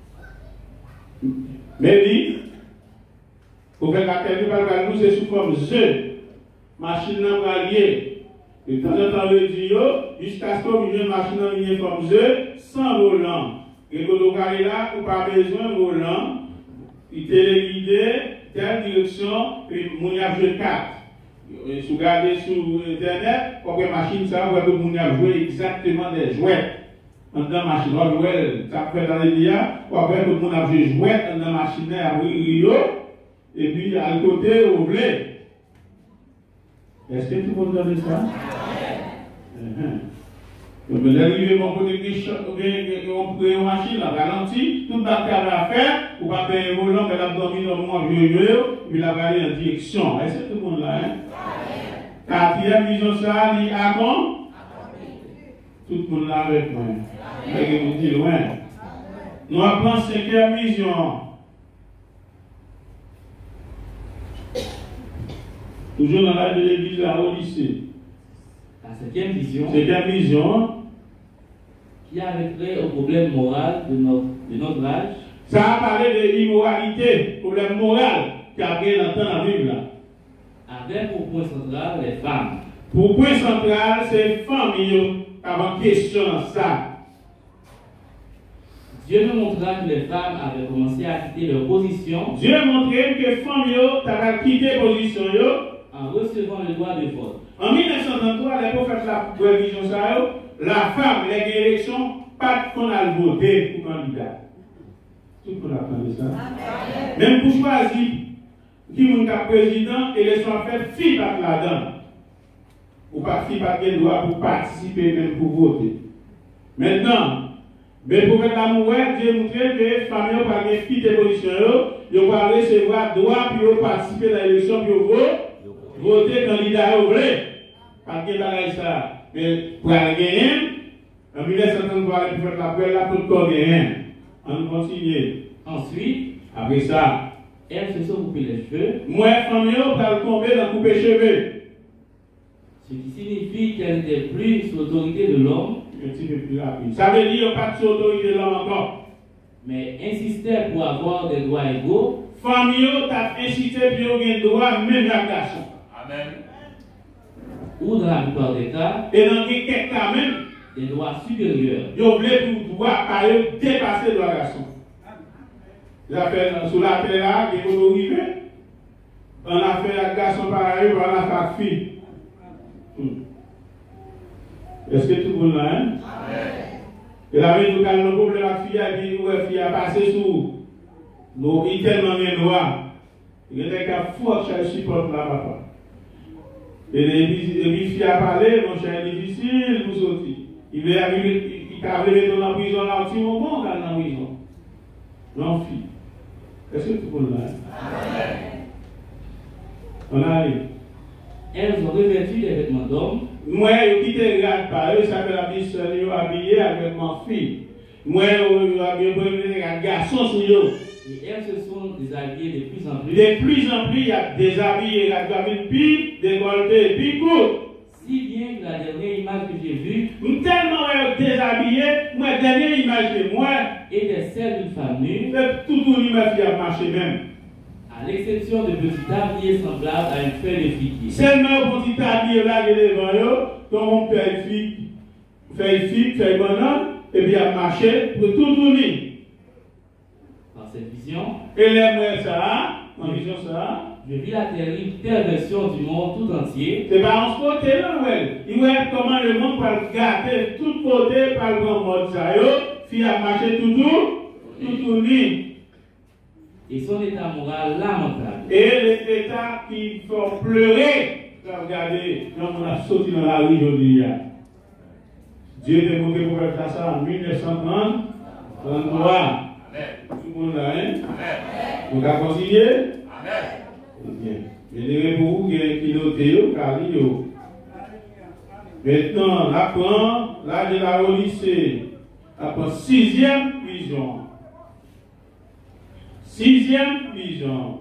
C: Mais oui, pour faire la tête de nous, c'est sous forme jeu. Machine n'a pas lié. De temps en temps, le duo, jusqu'à ce qu'on vienne machine n'a lié comme jeu, sans volant. Et quand on est là, on n'a pas besoin de volant. Il téléguidé, telle direction, puis on a joué quatre. Si vous regardez sur Internet, vous voyez machine, ça, vous voyez que vous avez joué exactement des jouets. Dans la machine, vous voyez, ça fait dans les liens, vous voyez que vous avez joué dans la machine à Rio, et puis à côté, vous voulez. Est-ce que tout le monde a dit ça? Donc, vous arrivez, vous pouvez créer une machine, la ralentit, tout le monde a faire, vous ne pouvez pas payer un volant, mais l'abdomen, au moins, vieux, puis la va aller en direction. Est-ce que tout le monde là, hein? Quatrième vision, ça, il y a quoi? Tout le monde là avec moi. Et vous dites loin. Nous apprenons cinquième vision. Toujours dans l'âge de l'église, là, au lycée.
E: La septième vision.
C: Cinquième vision.
E: Qui avait trait au problème moral de notre, de notre âge.
C: Ça a parlé de l'immoralité, problème moral qui a bien longtemps dans la Bible.
E: Avec pour point central les femmes.
C: Pour point central, c'est les femmes avant question ça.
E: Dieu nous montra que les femmes avaient commencé à quitter leur position.
C: Dieu a montré que les femmes avaient quitté leur position
E: en recevant le droit de vote.
C: En mille neuf cent trente-trois, les prophètes la prévision ça, la femme, les élections, pas qu'on a voté pour candidat. Tout le monde a ça. Même pour choisir qui est le président, élection faite, fille pas là-dedans. Ou pas fille pas de droit pour participer, même pour voter. Maintenant, mais pour faire l'amour, Dieu montre que les familles n'ont pas quitté position, ils vont recevoir droit pour participer à l'élection, pour voter candidat au vrai. Parce que ça. Mais pour gagner, en mille neuf cent trente-trois, pour faire la paix, là, pour le gagner. On continue.
E: Ensuite,
C: après ça,
E: elles se sont coupées les cheveux.
C: Moi, famille, va tomber dans couper les cheveux.
E: Ce qui signifie qu'elle n'était plus sous l'autorité de l'homme.
C: Un petit peu plus rapide. Ça veut dire pas sous l'autorité de l'homme encore.
E: Mais insistait pour avoir des droits égaux.
C: Famille, t'a incité pour avoir des droits même à garçon.
F: Amen.
E: Ou dans la plupart des cas.
C: Et dans quelques cas même.
E: Des droits supérieurs.
C: Ils voulaient pour pouvoir par eux dépasser le droit garçon. Sous la terre là, ils vont arriver. On a fait un garçon pareil, on a fait la fille. Hmm. Est-ce que tout le monde là, hein? Et la vie, nous avons le problème avec la fille, elle dit, ouais, fille a passé sous. Donc, il est tellement bien noir. Il y a des cas fous à chaque support là, papa. Et les filles a parlé, mon cher, c'est difficile pour sortir. Il veut il t'a arrivé dans la prison là, un petit moment, dans la prison. Non, fille. Est-ce que tout le monde là? On arrive.
E: Elles ont revêtu des vêtements d'hommes.
C: Moi, je quitte les gars par eux, ça fait la vie seule, je suis habillé avec ma fille. Moi, je suis habillé avec des garçons sur eux.
E: Et elles se sont déshabillées de plus en plus.
C: De plus en plus, il y a des habillés, avec puis décolleté, puis court.
E: Si bien que la dernière image que j'ai vue,
C: tellement déshabillé, moi, la dernière image de moi,
E: était celle d'une femme nue.
C: Tout le monde m'a fait marcher même.
E: À l'exception de petits tabliers semblables à une feuille de figuier.
C: Seulement petit tablier là, il est devant eux, comme on fait une fille, fait une fille, fait une bonhomme, et puis à marcher pour tout tourner.
E: Dans cette vision,
C: et les moi ça, en vision ça,
E: je vis la terrible perversion du monde tout entier.
C: C'est pas en ce côté là, ouais. Il voit comment le monde peut gâter tout côté par le grand mode ça, fille à marcher tout tout, tout tourner.
E: Et son état moral lamentable.
C: Et l'état qui fait pleurer. Regardez, quand on a sauté dans la rue aujourd'hui. Dieu est monté pour faire ça en mille neuf cent trente-trois. Tout le monde là, hein? Donc, à continuer? Bien. Je dirais pour vous qui notez, car il y a. Maintenant, l'apprend, là, de la au lycée. Après sixième vision. Sixième vision.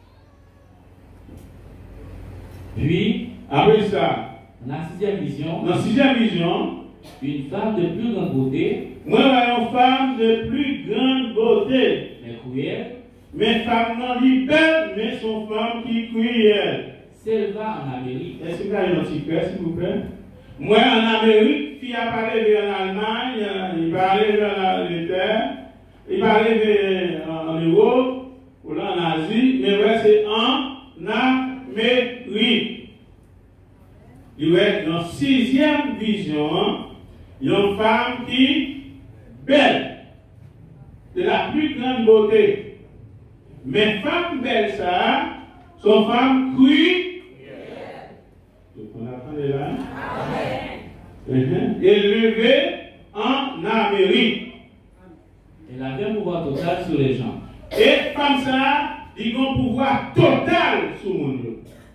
E: Puis,
C: après ça,
E: dans la sixième vision,
C: dans la sixième vision,
E: une femme de plus grande beauté,
C: moi, une femme de plus grande beauté,
E: mais cruelle,
C: mais femme non dit belle, mais son femme qui cruelle,
E: s'éleva en Amérique.
C: Est-ce que vous avez un petit peu, s'il vous plaît? Moi, en Amérique, qui a parlé en Allemagne, il parlait en Angleterre, il parlait en Europe, ou là en Asie, mais ouais, c'est en Amérique. Il va être dans sixième vision, il y a une femme qui belle, de la plus grande beauté. Mais femme belle, ça, son femme crue. On attend là. Amen. Élevée en Amérique.
E: Elle avait un pouvoir total sur les gens.
C: Et comme ça, ils ont un pouvoir total sur le monde.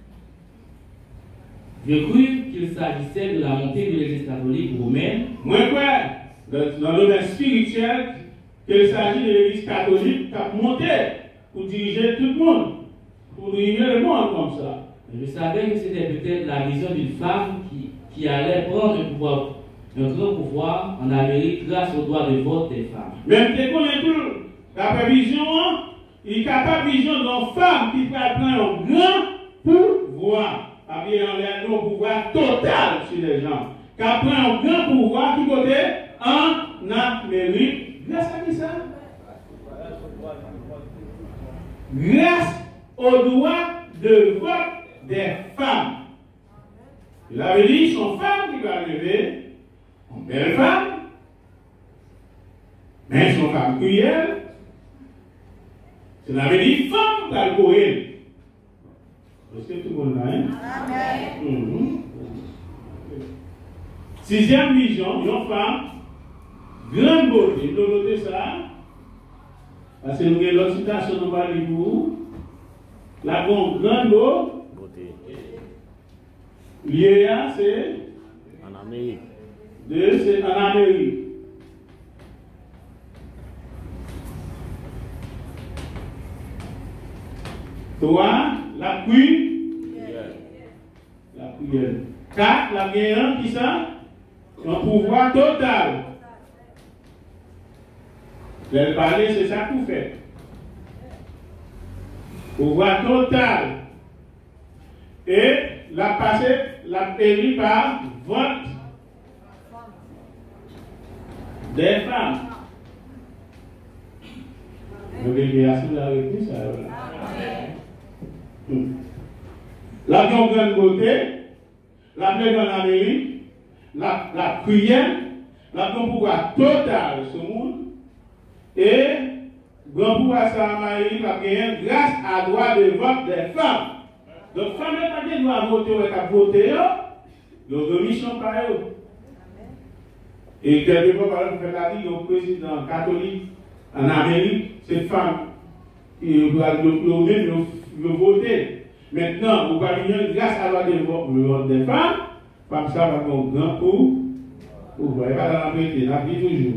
E: Je crus qu'il s'agissait de la montée de l'Église catholique romaine.
C: Moi, quoi, dans le domaine spirituel, qu'il s'agit de l'Église catholique qui a monté pour diriger tout le monde, pour diriger le monde comme ça.
E: Je savais que c'était peut-être la vision d'une femme qui, qui allait prendre un pouvoir, un grand pouvoir en Amérique grâce au droit de vote des femmes.
C: Même si on est tout, la prévision, il n'y a pas de vision d'une femme qui va prendre un grand pouvoir. Parce qu'il y a un pouvoir total sur les gens. Qui prend un grand pouvoir qui côté en Amérique. Grâce à qui ça? Grâce au droit de vote des femmes. Il avait dit, son femme qui va lever, une belle femme, mais son femme cruelle, cela veut dire femme qui va le courir. Est-ce que tout le monde l'a, hein? Amen. Mm-hmm. Sixième vision, une femme, grande beauté. Vous notez ça? Parce que nous avons l'autre citation, nous allons lire pour la grande beauté. Lié, c'est
F: En Amérique.
C: Deux, c'est en Amérique. Trois, la cuillère. La cuillère. Quatre, la guerre, qui ça? Un pouvoir total. Le parler, c'est ça qu'on fait. Pouvoir total. Et la passer, la élu par vote des femmes. Vous avez avec ça. La grande beauté, la plus grande Amérique, la, la prière, la grand pouvoir total ce monde, et grand pouvoir ça Amérique va gagner grâce à droit de vote des femmes. Donc, femmes n'ont pas de droit à voter ou à voter, ils ont une mission par eux. Et quelquefois, par exemple, vous faites la vie, le président catholique en Amérique, c'est femme qui doit le voter. Maintenant, vous voyez, grâce à la loi de vote des femmes, comme ça va avoir un grand coup. Vous voyez pas dans la vérité, on dit toujours.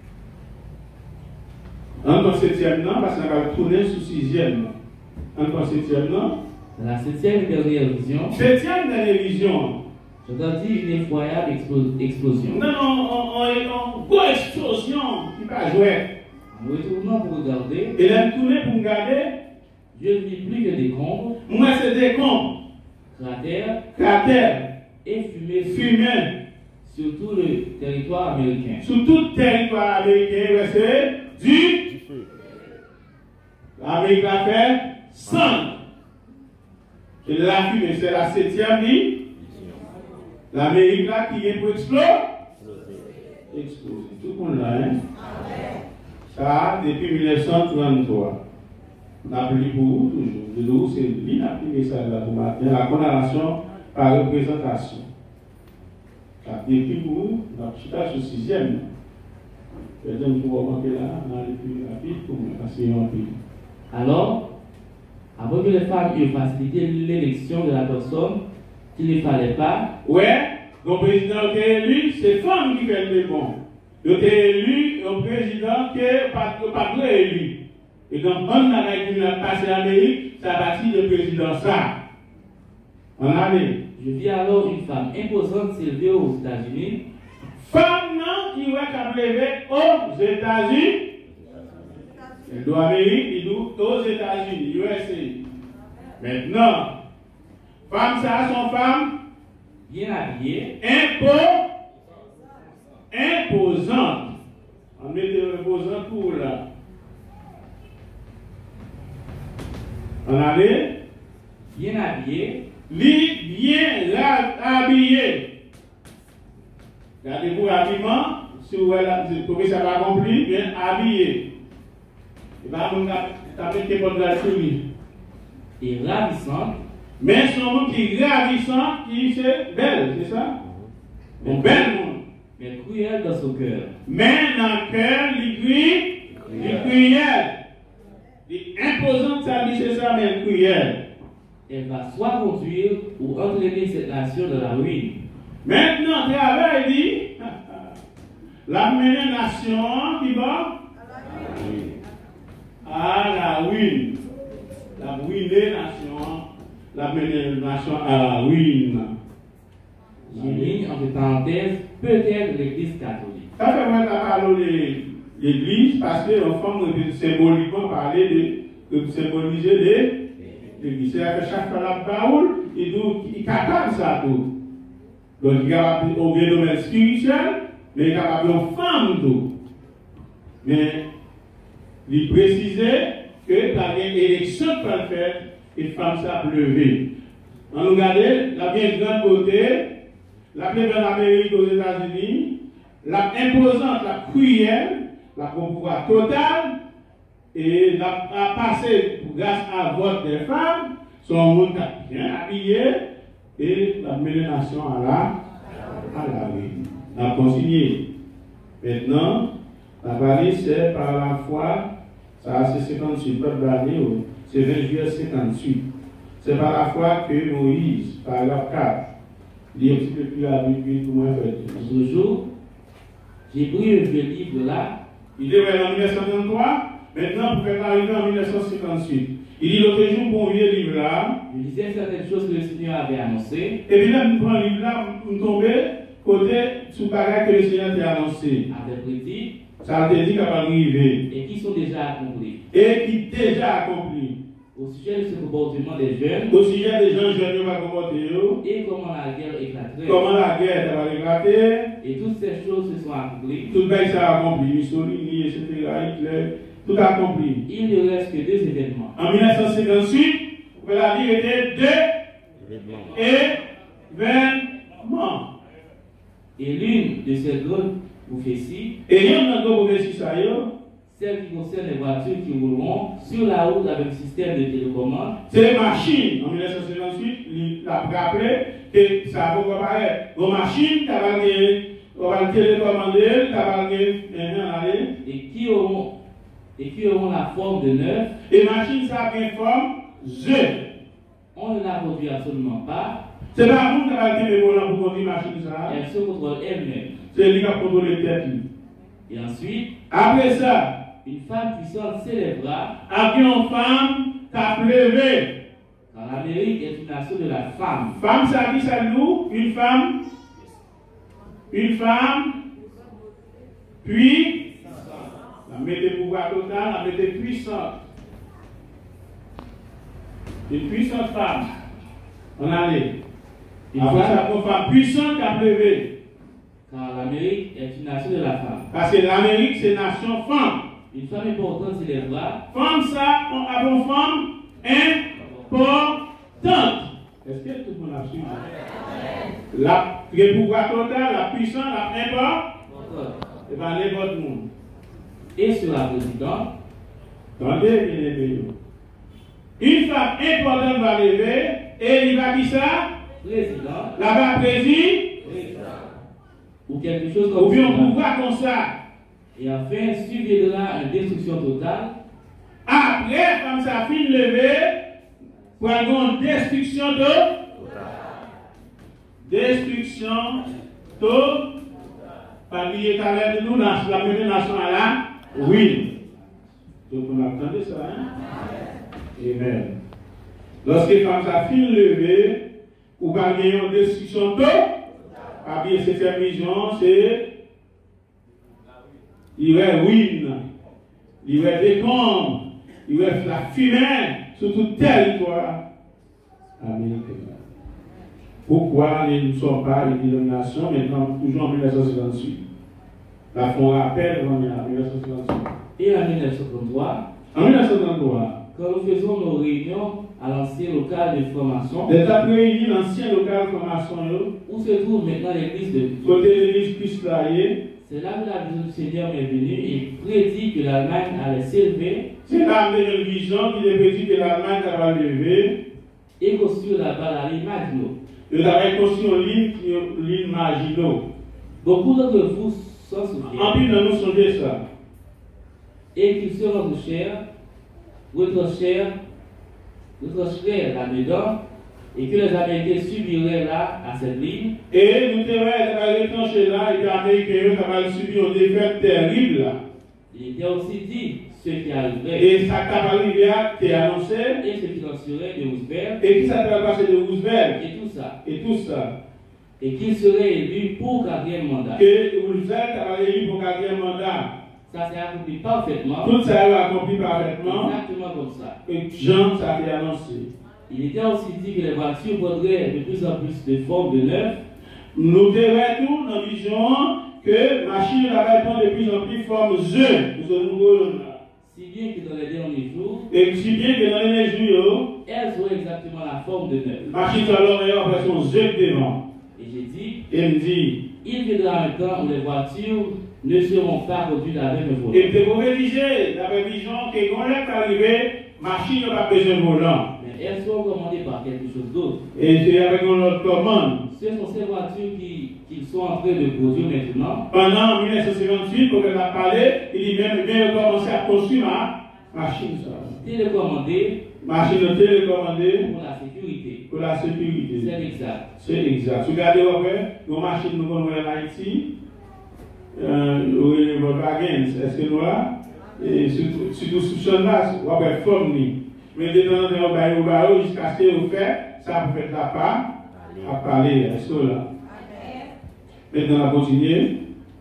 C: Encore septième non, parce qu'on va tourner sous sixième. Encore septième non.
E: Dans la septième et dernière vision,
C: Septième dernière vision.
E: j'entendis une effroyable explo- explosion.
C: Non, non, on est en grosse explosion qui va jouer.
E: En retournant pour regarder,
C: Et là, tourner pour regarder,
E: je ne vis plus que des combes,
C: moi c'est des cons,
E: cratères
C: cratères,
E: et fumées
C: fumées,
E: sur tout le territoire américain.
C: sur tout le territoire américain, c'est du
F: feu.
C: L'Amérique a fait cent. Et la fumée, c'est la septième vie. L'Amérique là qui est pour exploser. Exploser. Tout le monde là, hein? Ça, depuis mille neuf cent trente-trois. On a pris pour vous toujours. De nous, c'est lui, on a pris ça là pour matin. La condamnation par représentation. Ça a depuis pour vous, on a pris ça sur sixième. Peut-être qu'on peut remonter là, on a les plus rapides pour moi, parce qu'il y a un pays.
E: Alors, après que les femmes eurent facilité l'élection de la personne qu'il ne fallait pas,
C: Ouais, le président qui est élu, c'est femme qui fait le bon. Il est élu, le président qui n'est pas, pas élu. Et donc, on a passé l'Amérique, ça bâtit le président ça. On a vu.
E: je vis alors une femme imposante s'élever aux États-Unis,
C: Femme non qui va lever aux États-Unis. Elle doit Amérique, il doit aux États-Unis, U S A. Maintenant, femme ça, son femme,
E: bien habillée,
C: impôt, imposante. On met le imposant pour là. On a vu.
E: bien habillée,
C: Li bien habillé. Regardez-vous l'habillement, si vous voyez ça va accompli, bien habillé. Et bien, on a tapé pour la souris.
E: et ravissante,
C: Mais son monde qui est ravissant, qui c'est belle, c'est ça? Un bel monde.
E: mais cruelle dans son cœur.
C: Mais dans le cœur, il crie, il cruelle. Il imposant ça, c'est ça, mais cruelle.
E: Elle va soit conduire ou entraîner cette nation dans la ruine.
C: Maintenant, travail dit, la meilleure nation qui va à la ruine. La ruinée nation, la meilleure nation à la ruine.
E: Souligne entre parenthèses peut-être l'Église catholique.
C: Ça fait moi la parole de l'église parce que l'enfant veut symboliquement parler de, de symboliser l'église. C'est-à-dire que chaque fois la parole, il est capable de ça tout. Donc il est capable au domaine spirituel, mais il est capable d'une femme tout. Mais il précisait que par une élection qu'on fait, une femme ça lever. On nous regarde, la bien grande côté, la plus grande Amérique aux États-Unis, la imposante, la cruelle, la pouvoir total, et la a passé grâce à vote des femmes, son monde bien habillé, et la nation à la, à la rue. On a consigné. Maintenant, la Paris, c'est par la foi, ça c'est cinquante-huit, peuple d'année, c'est vingt juillet cinquante-huit. C'est par la foi que Moïse, par la quatre, dit un petit peu plus la Bible pour moi faire.
E: Toujours, j'ai pris le livre là.
C: Il est en mille neuf cent trente-trois, maintenant pour faire arriver en mille neuf cent cinquante-huit. Il dit l'autre jour pour vieux livre là.
E: Je disais certaines choses que le Seigneur avait annoncées.
C: Et puis là, nous prenons le livre là, nous tombons côté sous pareil que le Seigneur t'a annoncé.
E: Avec prédit.
C: Ça a été dit qu'elle va arriver.
E: Et qui sont déjà accomplis.
C: Et qui déjà accomplis.
E: Au sujet de ce comportement des jeunes.
C: Au sujet des gens jeunes qui vont comporter.
E: Et comment la guerre éclaterait.
C: Comment la guerre va éclater.
E: Et toutes ces choses se sont accomplies.
C: Tout ça a accompli. Mussolini, et cetera. Hitler, tout a accompli.
E: Il ne reste que deux événements.
C: En mille neuf cent cinquante-huit, vous pouvez la dire, était deux événements.
E: Et l'une de ces grandes prophéties,
C: et il y a une grande prophétie, ça y est,
E: celle qui concerne les voitures qui rouleront sur la route avec le système de télécommande.
C: C'est les machines. En mille neuf cent cinquante-huit, il a rappelé que ça va apparaître. Vos machines, on va le télécommander, on va le
E: et qui auront et qui auront la forme de neuf.
C: Et machines, ça a une forme Z.
E: On ne la produit absolument pas.
C: C'est pas vous qui avez été pour conduire machine ça.
E: Elle se contrôle elle-même.
C: C'est lui qui a contrôlé les têtes.
E: Et ensuite,
C: après ça,
E: une femme puissante s'élèvera.
C: Après une femme qui a plevé.
E: Car l'Amérique est une nation de la femme.
C: Femme, ça dit ça nous, une femme, une femme, puis, la mettez pouvoir total, la mettez puissante. Une puissante femme. On allait. Une femme, femme puissante qui a plevé.
E: Car l'Amérique est une nation de la femme.
C: Parce que l'Amérique, c'est une nation femme.
E: Une femme importante s'élèvera.
C: Femme, ça, on a une femme importante. Est-ce que tout le monde a suivi? La, le pouvoir total, la puissance, la importante. Et bien, les votre monde.
E: Et sur la présidente.
C: Attendez, bien aimé. Une femme importante va lever et il va dire ça.
E: Président.
C: Là-bas, président.
E: Ou quelque chose comme
C: ou bien
E: ça.
C: on pouvoir comme ça.
E: Et enfin, suivra une destruction totale.
C: Après, comme ça fin levé, pour avoir une destruction totale. Destruction totale. Parce qu'il est à l'aide de nous dans la même nation là. Oui. Donc on attendait ça, hein? Amen. Lorsque les femmes ça fin levé, ou pas gagner une destruction totale. Ah bien, cette vision, c'est il y a win, il y a des camps, il y a la fumée sur tout territoire américain. Pourquoi nous ne sommes pas une dénomination maintenant, toujours en mille neuf cent cinquante-huit? La font rappel en mille neuf cent cinquante-huit.
E: Et en mille neuf cent trente-trois,
C: en mille neuf cent trente-trois,
E: quand nous faisons nos réunions à l'ancien local de formation,
C: les après l'ancien local de formation,
E: où se trouve maintenant l'église de
C: côté de l'église plus là,
E: c'est là que la vision du Seigneur m'est venue et prédit que l'Allemagne allait s'élever. C'est
C: là que la vision qui est prédit que l'Allemagne allait lever.
E: Et construire là-bas la ligne Maginot.
C: Il avait construit une ligne Maginot.
E: Beaucoup d'entre vous s'en souviennent.
C: En plus, nous sommes ça.
E: Et qu'ils se rendent cher, votre cher, votre cher là-dedans, et que les Américains subiraient là à cette ligne.
C: Et nous devons retrancher là, et les Américains vont subir une défaite terrible là.
E: Il était aussi dit ce qui arriverait.
C: Et ça va arriver à t'es annoncé.
E: Et ce qui en serait de Roosevelt.
C: Et qui ça va passer de Roosevelt.
E: Et tout ça.
C: Et tout ça.
E: Et qu'il serait élu pour quatrième mandat.
C: Et Roosevelt va élu pour quatrième mandat.
E: Ça s'est accompli parfaitement.
C: Tout ça va accompli parfaitement.
E: Exactement comme ça.
C: Et Jean, ça a été annoncé.
E: Il était aussi dit que les voitures prendraient de plus en plus de forme de neuf.
C: Nous devons tout dans la vision que la machine va prendre de plus en plus forme je. Nous sommes nouveaux là.
E: Si bien que dans les derniers jours,
C: et si bien que dans les derniers jours,
E: elles ont exactement la forme de neuf.
C: machine alors est en version Z devant.
E: Et j'ai dit,
C: Et me dit,
E: il viendra un temps où les voitures ne seront pas conduites avec un volant.
C: et te rédiger la prévision que quand l'est arrivé, machine n'a pas besoin de volant.
E: Mais elles sont commandées par quelque chose d'autre.
C: Et c'est avec notre commande.
E: Ce sont ces voitures qui, qu'ils sont en train de produire maintenant.
C: Pendant mille neuf cent cinquante-huit, quand elle a parlé, il dit même bien commencer à construire ma machine.
E: Télécommandées
C: Machine télécommandée
E: pour la sécurité.
C: pour la sécurité.
E: C'est exact.
C: C'est exact. Regardez après, nos machines nous connaissons en Haïti, euh, les Volkswagen, est-ce que nous là? Et surtout, surtout sous Chandas, on va faire forme. Mais de temps en temps, on va y aller jusqu'à ce qu'on fait, ça peut faire la part à parler. Est-ce que là? Maintenant, on va continuer.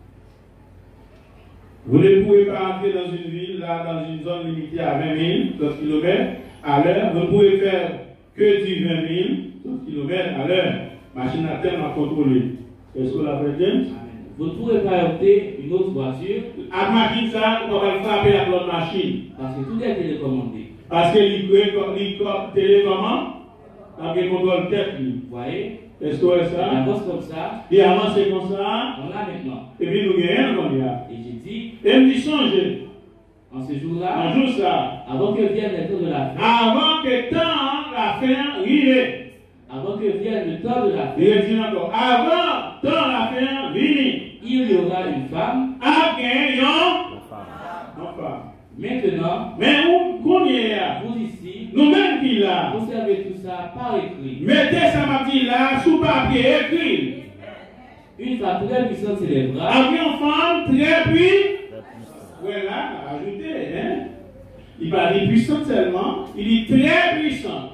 C: Vous ne pouvez pas entrer dans une ville, là, dans une zone limitée à vingt mille kilomètres à l'heure. Vous ne pouvez faire que du vingt mille kilomètres à l'heure. Machine à tellement contrôlée. Est-ce que la présidente?
E: Vous ne pourrez pas heurter une autre voiture.
C: À machine, ça, on va frapper à l'autre machine.
E: Parce que tout est télécommandé.
C: Parce que l'icône télécommande, dans le contrôle tête.
E: Vous voyez?
C: Est-ce que c'est
E: Il
C: ça?
E: avance comme ça.
C: Il avance comme ça.
E: On l'a maintenant.
C: Et puis nous gagnons comme ça.
E: Et j'ai dit,
C: Et me dit changer.
E: en ce jour-là,
C: Un jour ça.
E: avant que vienne le temps de la fin,
C: Avant que temps la fin arrive.
E: avant que vienne le temps de la fin,
C: Il dit encore. Avant temps la fin arrive.
E: il y aura une femme.
C: À gagnons. Enfin.
E: Maintenant,
C: Mais où qu'on y est là?
E: vous ici,
C: Nous-mêmes qui là.
E: conservez tout ça par écrit.
C: Mettez ça partie là sous papier écrit.
E: Une femme très puissante s'élèvera.
C: Avec une femme très puissante. Voilà, ajouté, hein. Il va dire puissante seulement, il dit très puissant.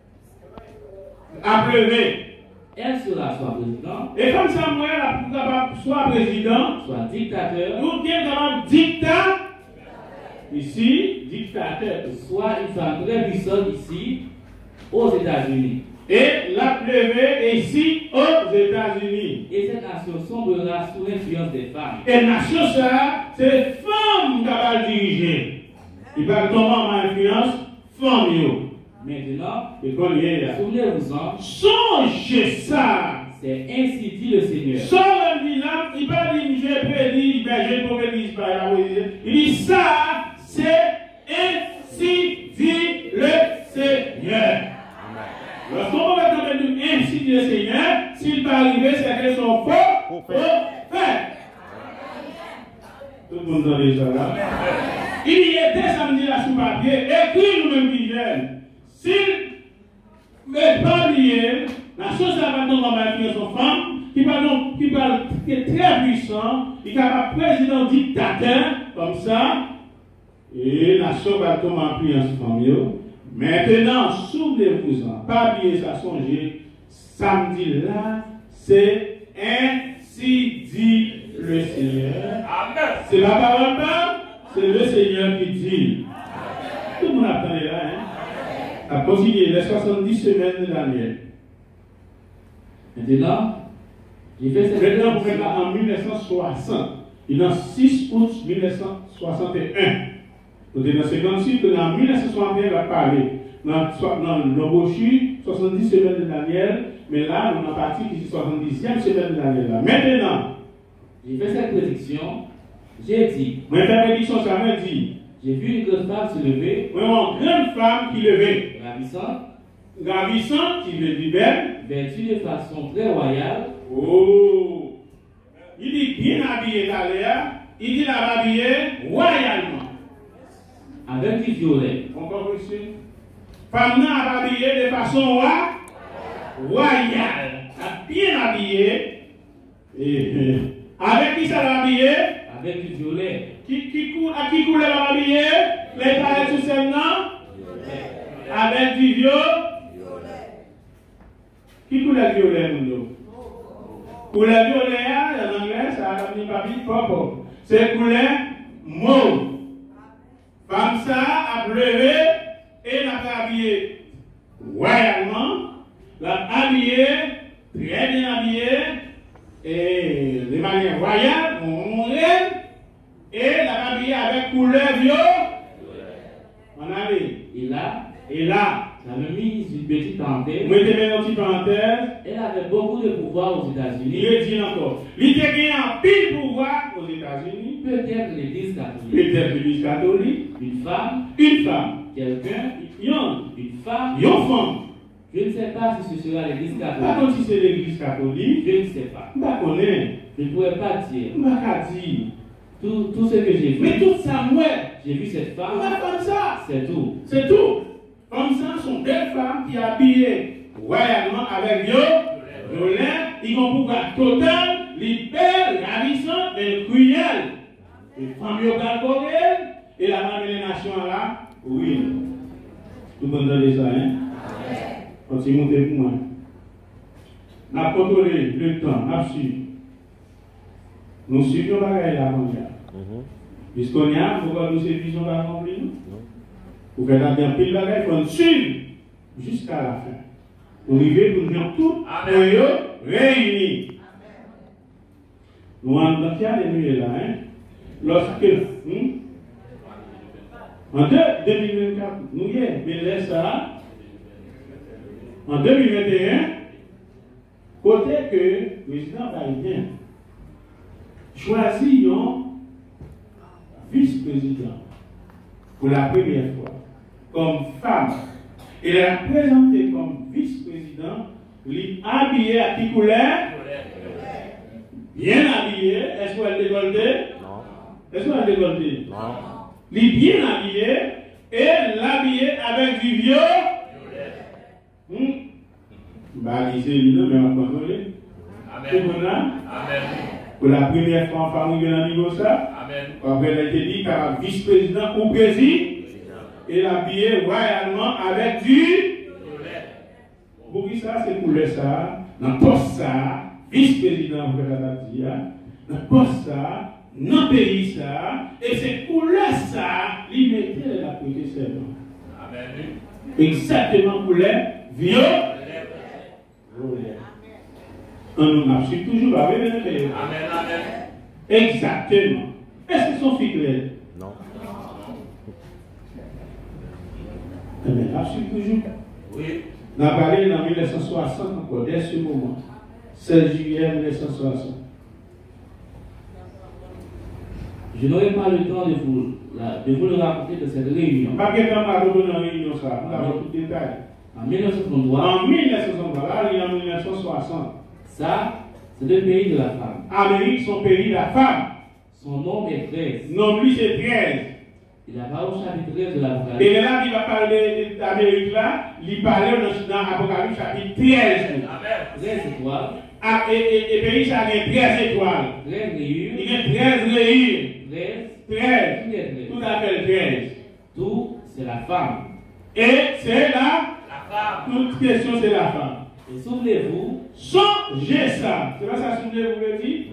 C: À pleurer.
E: Elle sera soit président,
C: Et comme Samuel a pu capable soit président,
E: soit dictateur,
C: ou bien capable dictateur. Ici, dictateur.
E: soit une femme très puissante ici, aux États-Unis.
C: Et la pleurer ici aux États-Unis.
E: Et cette nation sombrera sous l'influence des femmes.
C: Et la nation ça, c'est les femmes qui va diriger. Il va tomber en influence, femme.
E: Maintenant,
C: Et qu'on y est là.
E: souvenez-vous-en,
C: Songez ça.
E: c'est ainsi dit le Seigneur.
C: Sans le dit là, il va dire, j'ai prédit, ben j'ai prophétisé par la poésie. Il dit ça, c'est ainsi dit le Seigneur. Lorsqu'on va tomber du ainsi dit le Seigneur, s'il va arriver, c'est qu'elles sont faux, prophètes. Tout le monde entend déjà là. Il y était samedi là sous papier, écrit nous-mêmes qui viennent. S'il n'est pas lié, la chose va tomber dans ma fille, son femme, qui va donc, qui va, qui est très puissant, il est capable président dictateur, comme ça, et la chose va tomber en influence famille. Maintenant, souvenez-vous-en, pas oublier ça, songez, samedi là, c'est ainsi dit le Seigneur. C'est la parole pas, c'est le Seigneur qui dit. Tout le monde attendait là, hein? A continué les soixante-dix semaines de Daniel.
E: Maintenant, j'ai fait cette
C: Maintenant, vous faites là en mille neuf cent soixante. Il est en six août mille neuf cent soixante et un. Vous êtes dans cinquante-six, que en mille neuf cent soixante et un, on va parler. Dans le brochure, soixante-dix semaines de Daniel, mais là, on a parti qui est soixante-dixième semaine de Daniel. Là. Maintenant,
E: j'ai fait cette prédiction, j'ai dit,
C: ma prédiction, ça m'a dit,
E: j'ai vu une grande femme se lever,
C: vraiment, grande femme qui levait,
E: ravissante,
C: ravissante, qui veut dire belle,
E: vêtue de façon très royale.
C: Oh! Il dit bien habillé à l'air, il dit la habillé royalement.
E: Avec du violet.
C: Encore ici. Femme n'a habillé de façon royale. Bien habillé. Et, avec qui ça l'a habillé?
E: Avec du violet.
C: Qui, qui, à qui coulait l'a habillé? Les palais sous ses noms? Avec du violet. Qui coulait le violet, nous? Couleur violet, en anglais, ça a mis pas vite, purple. C'est couleur mauve. Femme ça a levé et l'a habillé royalement, l'a habillé, très bien habillé, et de manière royale, on et l'a habillé avec couleur violet.
E: une petite parenthèse.
C: Mettez une petite parenthèse.
E: Elle avait beaucoup de pouvoir aux États-Unis.
C: Il dit encore. Il a gagné un pile pouvoir aux États-Unis.
E: Peut-être l'Église catholique.
C: Peut-être l'Église catholique.
E: Une femme.
C: Une femme.
E: Quelqu'un.
C: Une.
E: Une femme.
C: Une femme.
E: Je ne sais pas si ce sera l'Église
C: Pas
E: catholique.
C: comme si c'est l'Église catholique.
E: Je ne sais pas.
C: Je ne connais.
E: Je ne pourrais pas dire.
C: Je ne peux pas dire.
E: Tout, tout ce que j'ai vu.
C: Mais tout ça, moi.
E: J'ai vu cette femme.
C: Comme ça.
E: C'est tout.
C: C'est tout. Comme ça, sont des femmes qui habillées royalement avec eux. Violent. Ils ont un pouvoir total, libéral, ravissant et cruel. Les femmes qui ont et la même les nations là, oui. Tout le monde entend ça, hein? Continuez à monter pour moi. On a contrôlé le temps, on a su. Nous suivons la bagaille là, mon gars. Puisqu'on y a, pourquoi nous séduisons pas accomplir nous? Pour faire la bien pile bagaille, il faut nous suivre jusqu'à la fin. Pour arriver, pour nous faire tout, pour nous réunir. Nous avons dans quelle nuit là, hein? Lorsque, hmm? en deux mille vingt-quatre, nous y est, mais laisse ça. En deux mille vingt et un, côté que le président Biden choisit un vice-président pour la première fois comme femme. Il est présenté comme vice-président, il est habillé à qui couleur? Bien habillé. Est-ce qu'elle est décolletée? Non. Est-ce qu'elle est décolletée? Non. Il est bien habillé et l'habillé avec du vieux. Hmm. Bah, il s'est dit, mais on va contrôler. Amen. Amen. Pour la première fois en famille, il y a un niveau ça. Amen. Après, il a été dit qu'un vice-président ou président, il a habillé royalement avec du. Pour qui ça, c'est pour le ça, dans le poste ça, vice-président, vous avez dit, dans le poste ça, dans le pays ça, et c'est pour le ça, il mettait la prêté serment. Amen. Exactement pour les vieux. On nous a su toujours avec les Amen, amen. Exactement. Est-ce qu'ils sont fidèles? Non. Mais on a su toujours. Oui. On a parlé en mille neuf cent soixante encore, dès ce moment. seize juillet mille neuf cent soixante.
E: Je n'aurai pas le temps de vous, de vous le raconter de cette réunion.
C: Pas que temps à revenir en réunion, ça. Nous avons tout le détail.
E: En mille neuf cent soixante-trois.
C: En mille neuf cent soixante-trois, là, il y a en mille neuf cent soixante.
E: Ça, c'est le pays de la femme.
C: Amérique, son pays de la femme.
E: Son nom est treize.
C: Non, lui, c'est treize.
E: Il a pas au chapitre treize de l'Apocalypse.
C: Et là, il va parler d'Amérique là, il parle dans l'Apocalypse chapitre treize.
E: treize étoiles.
C: Ah, et, et, et pays, ça a treize étoiles.
E: treize rayures.
C: Il y a treize rayures.
E: treize.
C: treize. Tout à fait treize.
E: Tout, c'est la femme.
C: Et c'est la,
E: la femme.
C: Toute question, c'est la femme.
E: Et souvenez-vous,
C: songez ça. C'est pas ça, souvenez-vous le dit?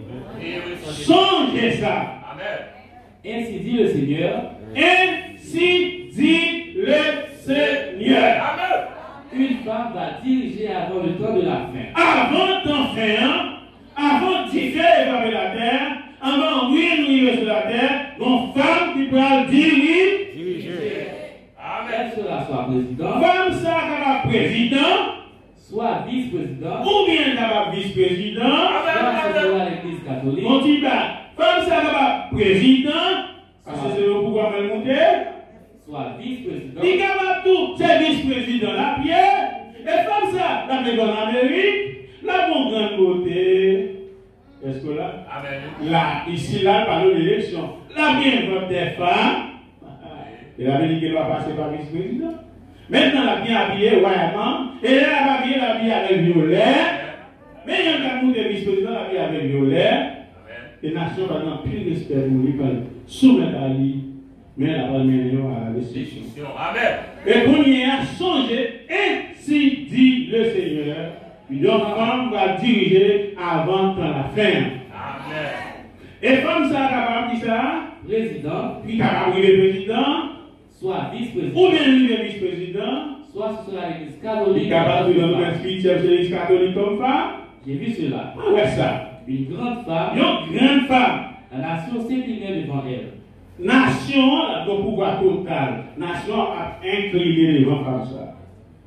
C: Songez ça.
E: Amen. Ainsi dit le Seigneur.
C: Ainsi dit le Seigneur.
E: Amen. Une femme va diriger avant le temps de la fin.
C: Avant ton fin, avant de faire et la terre, avant oui, nous sur la terre, une femme qui peut diriger. Diriger.
E: Amen. Elle sera soit président.
C: Femme ça capable président.
E: Soit vice-président.
C: Ou bien capable vice-président.
E: Soit ce sera l'église catholique.
C: Femme ça capable président. Parce que c'est le pouvoir de monter.
E: Soit vice-président.
C: Il capable tout, c'est vice-président la pierre. Et femme ça, la maison en Amérique, la bonne grande beauté. Est-ce que là? Amen. Là, ici, là, par l'élection, la bien vote des femmes. Et l'Amérique doit passer par vice-président. Maintenant, la bien habillée royalement. Et là, la habillée, la habillée avec violet. Mais il y a un cas de vice-président, la habillée avec violet. Les nations vont avoir plus respect pour lui, soumettre à lui. Mais elle va mener à la destruction. Amen. Et qu'on y a changé, ainsi dit le Seigneur, une femme va diriger avant la fin. Amen. Et femme ça capable de ça,
E: président,
C: puis capable de président,
E: soit vice-président,
C: ou bien le vice-président,
E: soit ce sera l'église catholique.
C: Capable de donner un spirituel sur l'église catholique comme femme.
E: J'ai vu cela.
C: Ah ouais ça.
E: Une grande femme.
C: Une grande femme.
E: La nation s'inclinait devant elle.
C: Nation a le pouvoir total. Nation a incliné devant comme ça.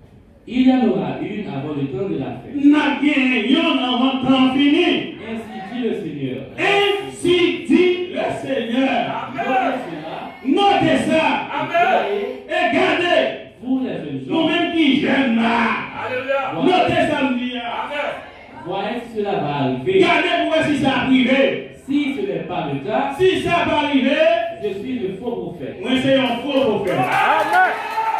E: Il y en aura une avant le temps de la fête.
C: N'a gagné avant le temps fini.
E: Ainsi dit le Seigneur.
C: Ainsi dit le Seigneur. Notez ça. Et gardez.
E: Vous les jeunes gens.
C: Nous-mêmes qui jeunes là. Notez ça, me dit.
E: Voyez si cela va arriver.
C: Gardez pour voir si ça arrive.
E: Si ce n'est pas le cas,
C: Si ça va arriver,
E: je suis le faux prophète.
C: moi c'est un faux prophète.
F: Amen.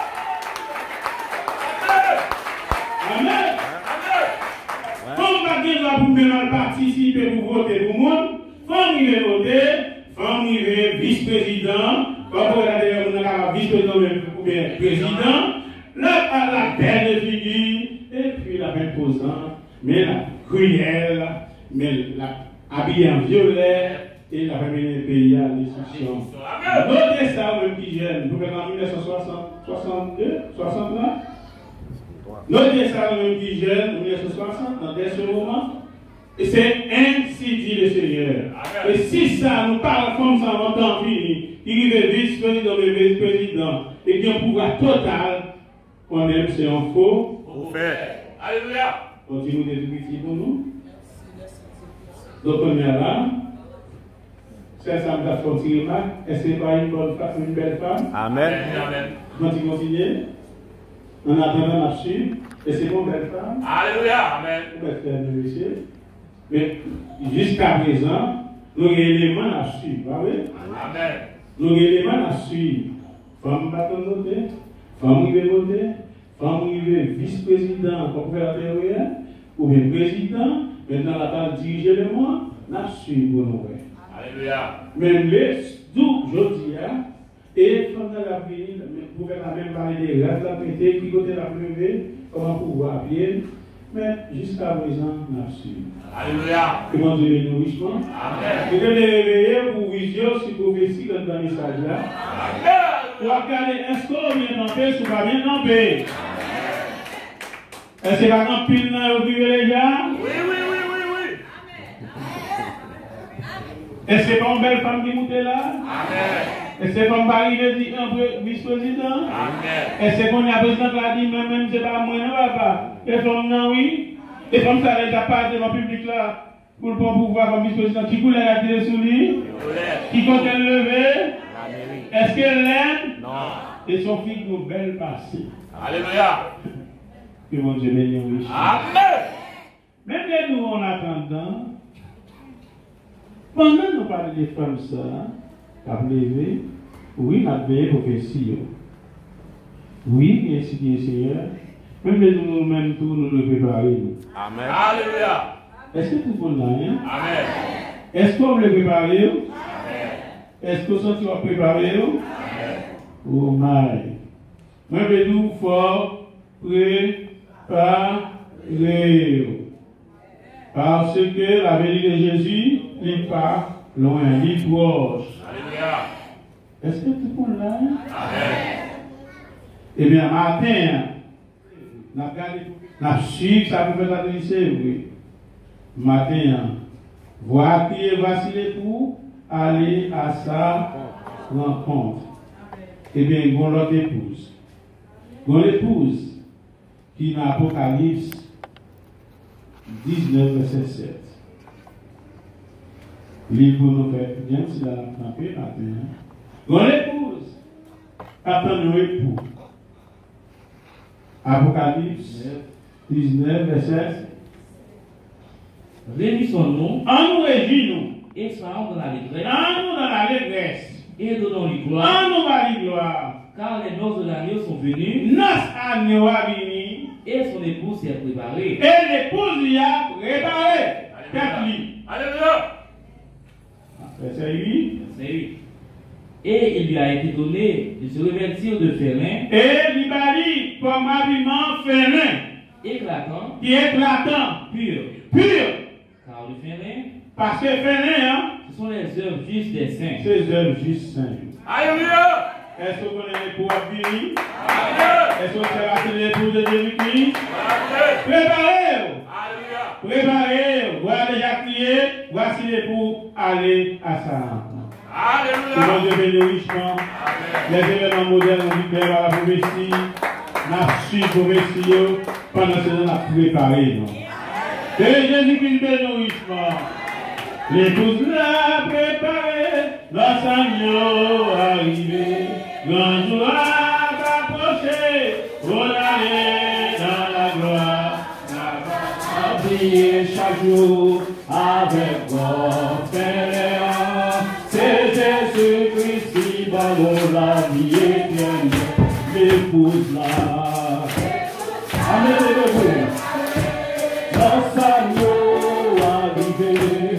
C: Amen. Comme pas de droit pour me participer pour voter pour moi, faut me voter, faut me vice-président, quand vous regardez on a vice-président ou bien président, là à la belle figure, et puis la belle posante, mais la cruelle, mais la habillée en violet, et la famille des pays à destruction. Notez ça, même qui gêne, vous faites en mille neuf cent soixante-deux, soixante-neuf. Notez ça, même qui gêne, en mille neuf cent soixante, dans ce moment. Et c'est ainsi dit le Seigneur. Et si ça nous parle comme ça en temps fini, il est vice-président, le vice-président, et qui a un pouvoir total, quand même c'est un faux.
F: Alléluia.
C: Continuez de tout pour nous. Donc on est là. C'est ça que vous avez fait. Est-ce que c'est pas une bonne femme, une belle femme?
F: Amen. Amen.
C: Continue, continuez. En attendant la suite. Et c'est une belle femme.
F: Alléluia. Amen.
C: Vous pouvez faire de monsieur. Mais jusqu'à présent, nous avons des éléments à suivre. Oui?
F: Amen.
C: Nous avons des éléments à suivre. Femme bâton noté, femme rive noté, femme rive vice-président, comme faire la ou bien président, maintenant la table diriger le mois, nous suivons pour nous.
F: Alléluia.
C: Même les d'où je dis, et quand elle a fini, vous pouvez la même parler des rêves, la péter, qui côté la lever, comment pouvoir pied, mais jusqu'à présent, nous suivons.
F: Alléluia.
C: Que mon Dieu nous nourrissement.
F: Amen.
C: Que les réveiller pour vision, si prophétie dans le message là.
F: Amen.
C: Pour regarder, est-ce qu'on vient en paix ou pas bien en paix? Est-ce qu'il y a un pile dans le privilégié?
F: Oui, oui, oui, oui, oui.
C: Est-ce que c'est pas une belle femme qui monte là?
F: Amen.
C: Est-ce que c'est pas une barrière dit un vice-président?
F: Amen.
C: Est-ce qu'on a besoin de la dire, même c'est pas moi, non, papa? Et comme non, oui? Et comme ça, les appareils devant le public là, pour le pouvoir comme vice-président, qui voulait la tirer sous lui? Qui compte le lever? Est-ce qu'elle l'aime?
F: Non.
C: Et son fils nous belle passée.
F: Alléluia.
C: Que mon Dieu bénisse.
F: Amen.
C: Même nous en attendant, pendant nous parler des femmes ça, à lever, oui, la veille prophétie. Oui, ainsi dit le Seigneur. Même nous nous-mêmes tous nous nous préparons.
F: Amen. Alléluia.
C: Est-ce que tout le monde l'a? Hein?
F: Amen.
C: Est-ce qu'on veut préparer?
F: Amen.
C: Est-ce que ça tu vas préparer?
F: Amen.
C: Oh my. Même nous fort préparer. Parce que la venue de Jésus n'est pas loin, il est proche.
F: Alléluia.
C: Est-ce que tout le monde l'a?
F: Amen.
C: Eh bien, matin, n'a suivi ça pour faire la oui. Matin, voir qui est vacillé pour aller à sa rencontre. Eh bien, il y a l'autre épouse. Il y a l'épouse qui dans Apocalypse dix-neuf, verset sept. Livre pour nous faire bien si la campé matin. Il y a l'épouse. Attends, nous époux. Apocalypse dix-neuf, verset.
E: Réunissons-nous
C: En nous réjouissons.
E: et soyons dans l'allégresse
C: En nous dans l'allégresse.
E: et donnons-lui gloire,
C: En nous dans la gloire.
E: car les noces de l'agneau sont venues
C: Nos agneaux a venu.
E: et son épouse s'est préparée.
C: Et l'épouse y a préparé. Quatre-huit.
F: Alléluia.
C: Verset huit.
E: Verset huit. Et il lui a été donné de se revêtir de férin
C: Et l'ibali comme habillement férin.
E: éclatant,
C: Qui est éclatant.
E: pur,
C: Pur.
E: car le férin,
C: Parce que férin, hein.
E: ce sont les œuvres justes des saints.
C: C'est œuvres juste simples.
F: Alléluia.
C: Est-ce que vous connaissez les pouvoirs venus?
F: Amen.
C: Est-ce que vous savez les pouvoirs de Jésus-Christ?
F: Amen.
C: Préparez-vous.
F: Alléluia.
C: Préparez-vous. Voilà déjà crié. Voici les pour aller à sa rencontre. Que
F: Alléluia.
C: mon Dieu bénisse richement. Les événements modernes ont libéré à la prophétie. suivi pour messieurs pendant ce temps, on a préparé. Que Jésus-Christ bénisse richement. L'épouse l'a préparé, l'agneau arrivé, grand jour a approché, on allait dans la gloire, à prier chaque jour avec mon Père. C'est Jésus-Christ qui va nous la vie éternelle, l'épouse là. Amen, l'épouse. L'agneau arrivé.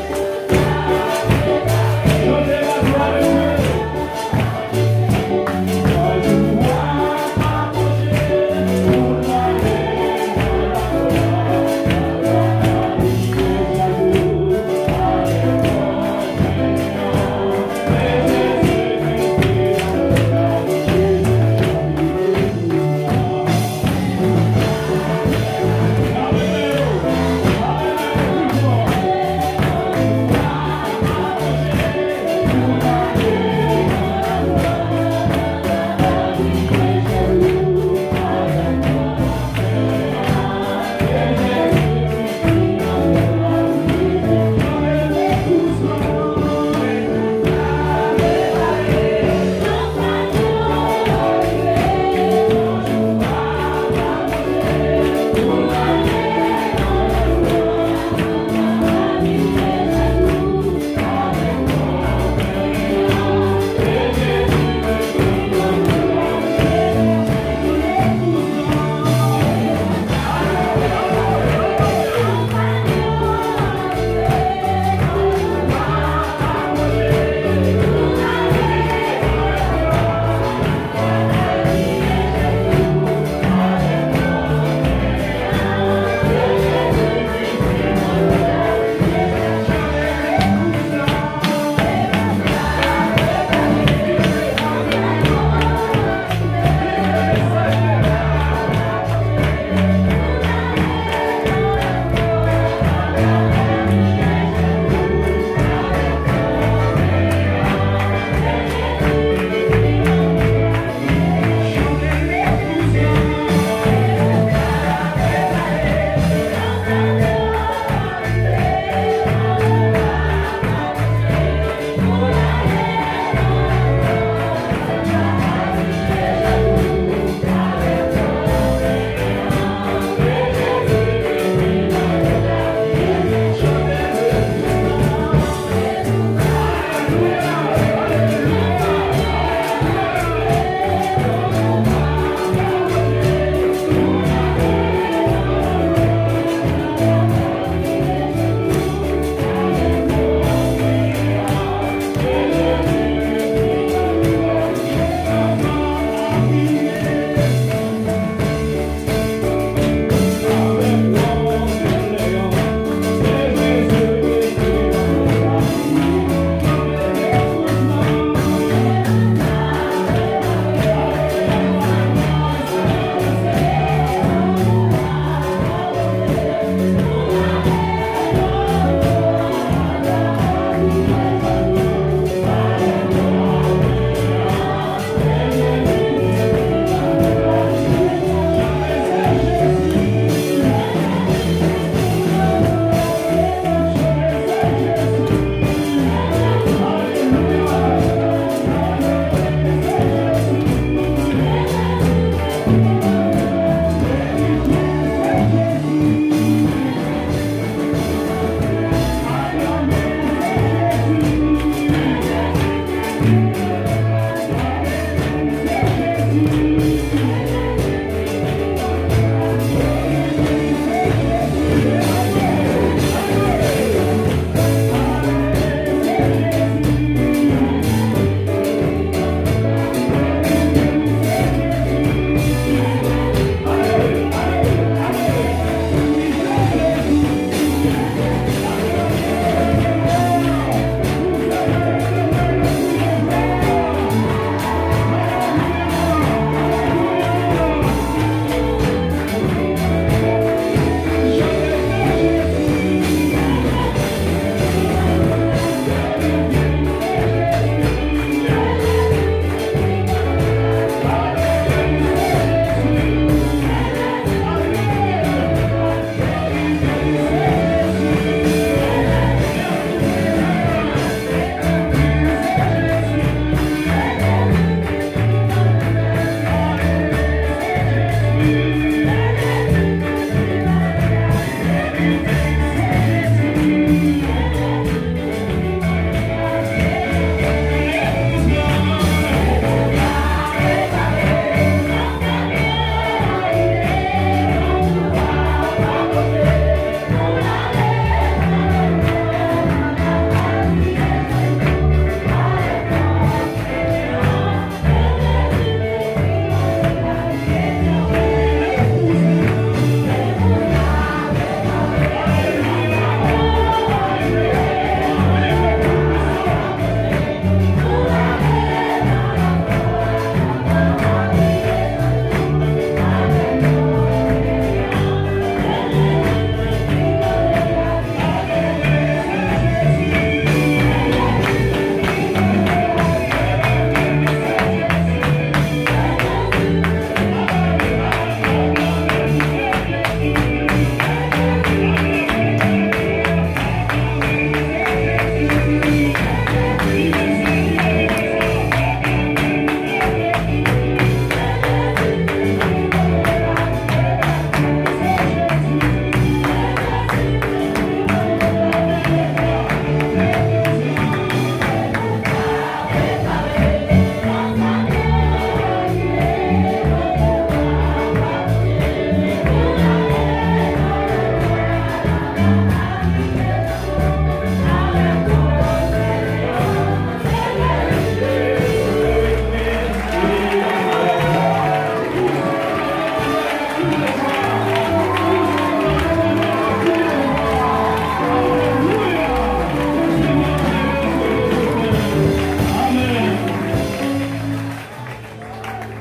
G: Thank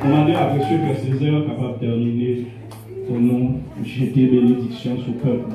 C: demandez à M. Père Césaire capable de terminer pour nous jeter bénédiction sur le peuple.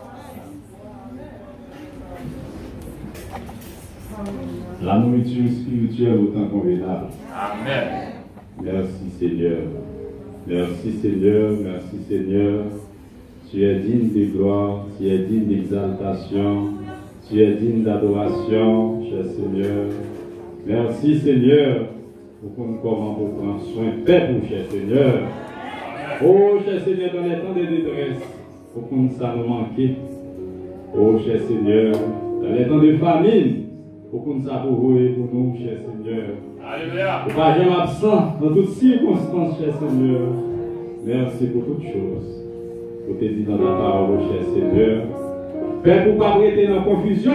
G: La nourriture spirituelle autant convenable.
F: Amen.
G: Merci Seigneur. Merci Seigneur. Merci Seigneur. Tu es digne de gloire. Tu es digne d'exaltation. Tu es digne d'adoration, cher Seigneur. Merci Seigneur. Pour qu'on nous comment pour prendre soin de peuple, cher Seigneur. Oh, cher Seigneur, dans les temps de détresse, pour qu'on ça nous manque. Oh, cher Seigneur, dans les temps de famine, pour qu'on ça pour vous et pour nous, cher Seigneur.
F: Alléluia.
G: Pour pas jamais absent dans toutes circonstances, cher Seigneur. Merci pour toutes choses. Pour te dire dans ta parole, cher Seigneur. Père, pour pas prêter dans la confusion.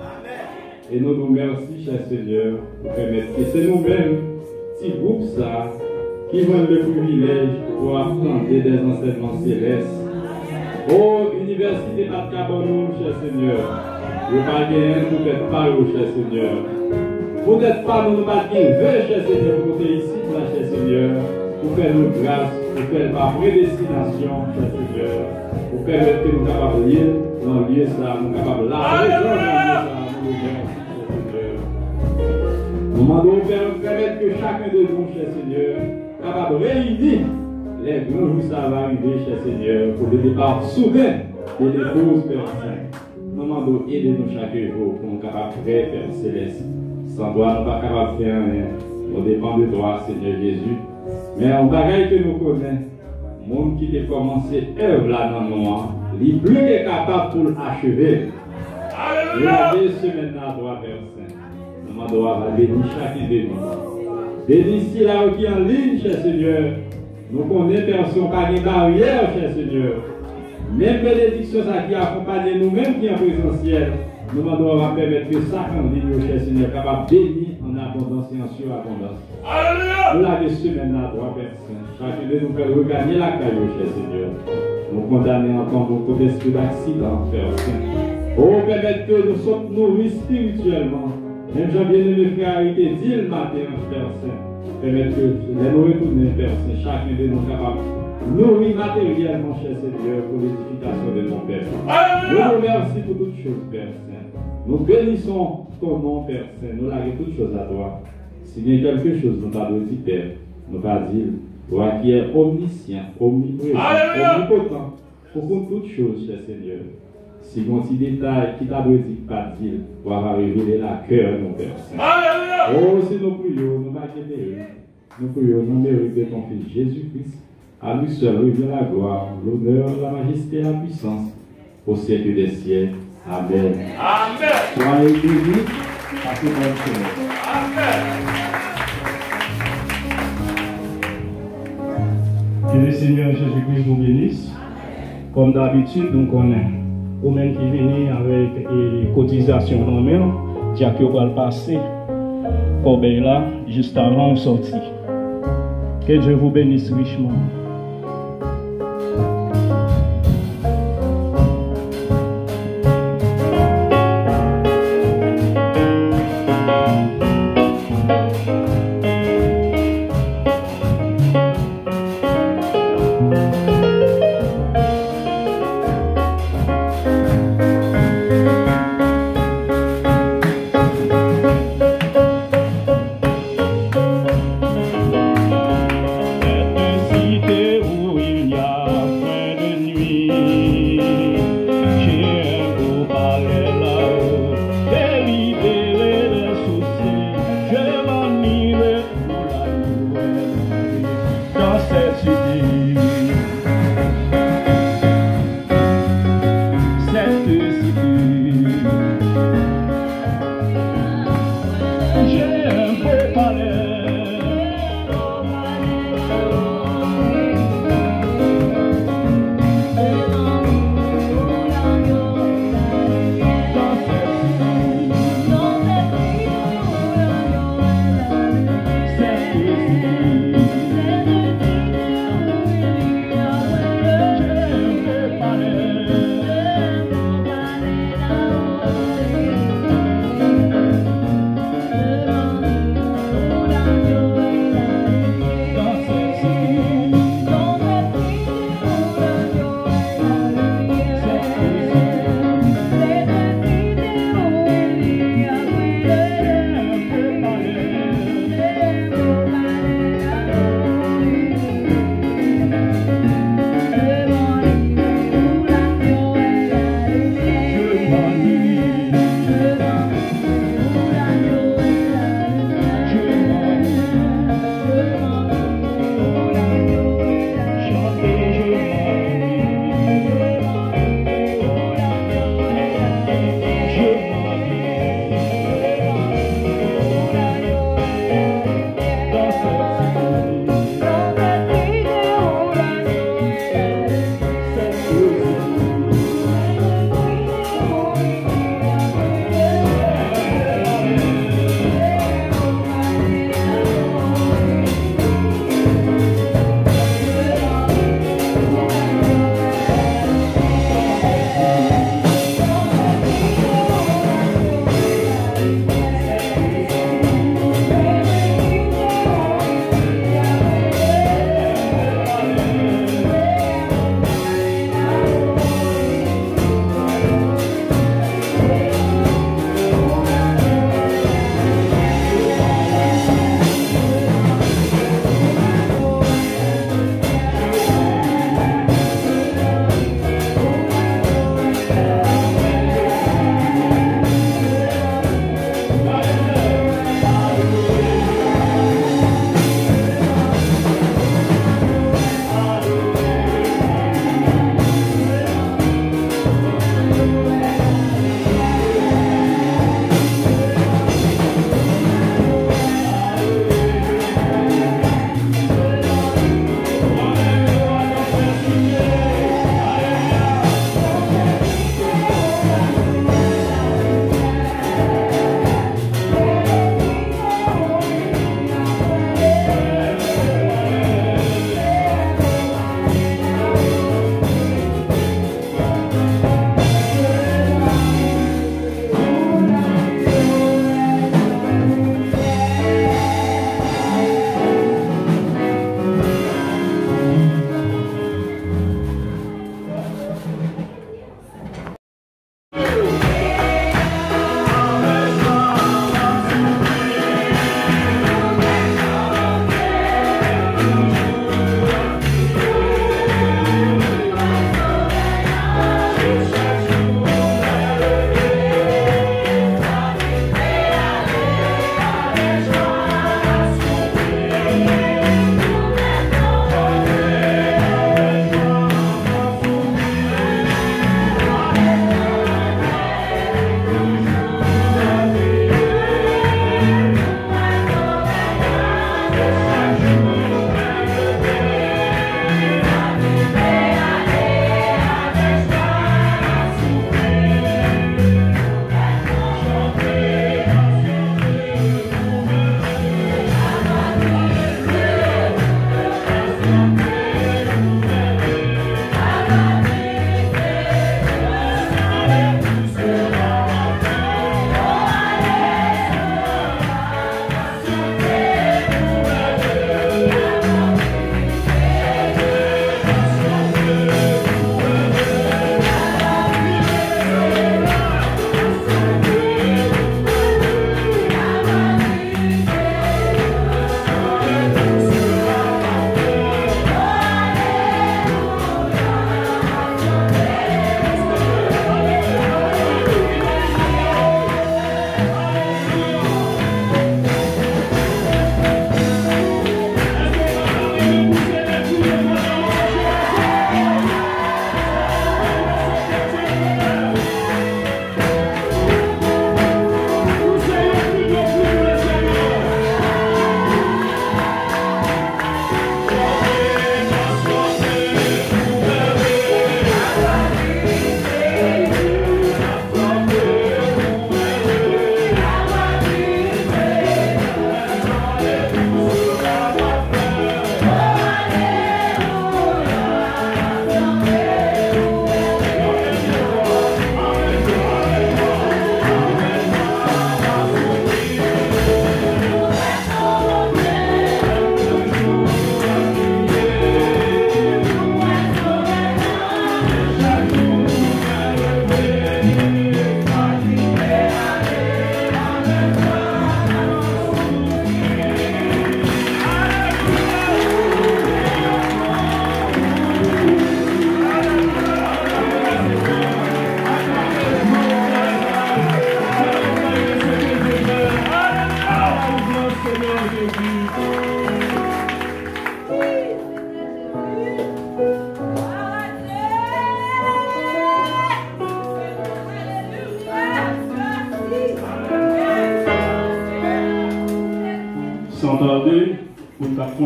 G: Et nous nous remercions, cher Seigneur, pour permettre que c'est nous-mêmes, petit groupe ça, qui vont le privilège pour apprendre des enseignements célestes. Oh, université pas de Cabanon, cher Seigneur. Vous parlez peut-être pas, cher Seigneur. Peut-être pas, nous ne pas dire, cher Seigneur, pour côté ici, là, cher Seigneur, pour faire nos grâces, pour faire ma prédestination, cher Seigneur, pour permettre que nous capables de lire dans le lieu ça, nous capables de laver dans le lieu ça, nous Seigneur. Nous demandons de permettre que chacun de nous, cher Seigneur, capable de réunir les grands jours ça va arriver, cher Seigneur, pour le départ soudain de l'épouse Père Saint. Nous demandons aider-nous chaque jour pour nous capables de faire Père Céleste. Sans toi, nous ne sommes pas capables de faire rien. Nous dépendons de toi, Seigneur Jésus. Mais en bagaille que nous connaissons, le monde qui a commencé œuvre là dans nous, il est plus que capable pour l'achever. Nous avons ce maintenant à toi, Père Saint. Nous demandons à bénir chacun de nous. Bénis ici là qui est en ligne, cher Seigneur. Nous connaissons personne pas de barrière, cher Seigneur. Même bénédiction qui accompagne nous-mêmes qui est en présentiel. Nous demandons à permettre que chacun de nous, cher Seigneur, capable de bénir en abondance et en surabondance.
F: Alléluia.
G: Nous l'avons semaine là, trois personnes. Chacun de nous peut regagner la caillou, cher Seigneur. Nous condamnons en tant que tout esprit d'accident, Père Saint. Oh, permettre que nous sommes nourris spirituellement. Même jean bien-aimé frère, il était dit le matin, Père Saint. Permettre que les nous retourner, Père Saint, chacun de nous capable nourrir matériellement, cher Seigneur, pour l'édification de nos pères. Nous nous remercions pour toutes choses, Père Saint. Nous bénissons ton nom, Père Saint. Nous laguons toutes choses à toi. S'il y a quelque chose, nous t'avons dit, Père, nous pas dire, toi qui es omniscient, omniprésent, omnipotent, pour toutes choses, cher Seigneur. Si mon petit détail qui t'a dit pas dire, pour avoir révélé la cœur, mon Père Saint. Oh, si nous prions, nous pas mérite. Nous prions, nous mérite de ton Fils Jésus-Christ. À lui seul revient la gloire, l'honneur, la majesté et la puissance, au siècle des siècles. Amen.
F: Amen.
C: Soyez bénis, passez bonne semaine.
F: Amen.
C: Que le Seigneur Jésus-Christ vous bénisse. Comme d'habitude, nous connaissons. Au même qui viennent avec les cotisations dans le main, dire que vous allez passer corbeille là, juste avant de sortir. Que Dieu vous bénisse richement. Cité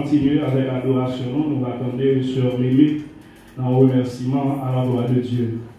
C: continuer avec l'adoration. Nous attendons sur Mémé dans le remerciement à la gloire de Dieu.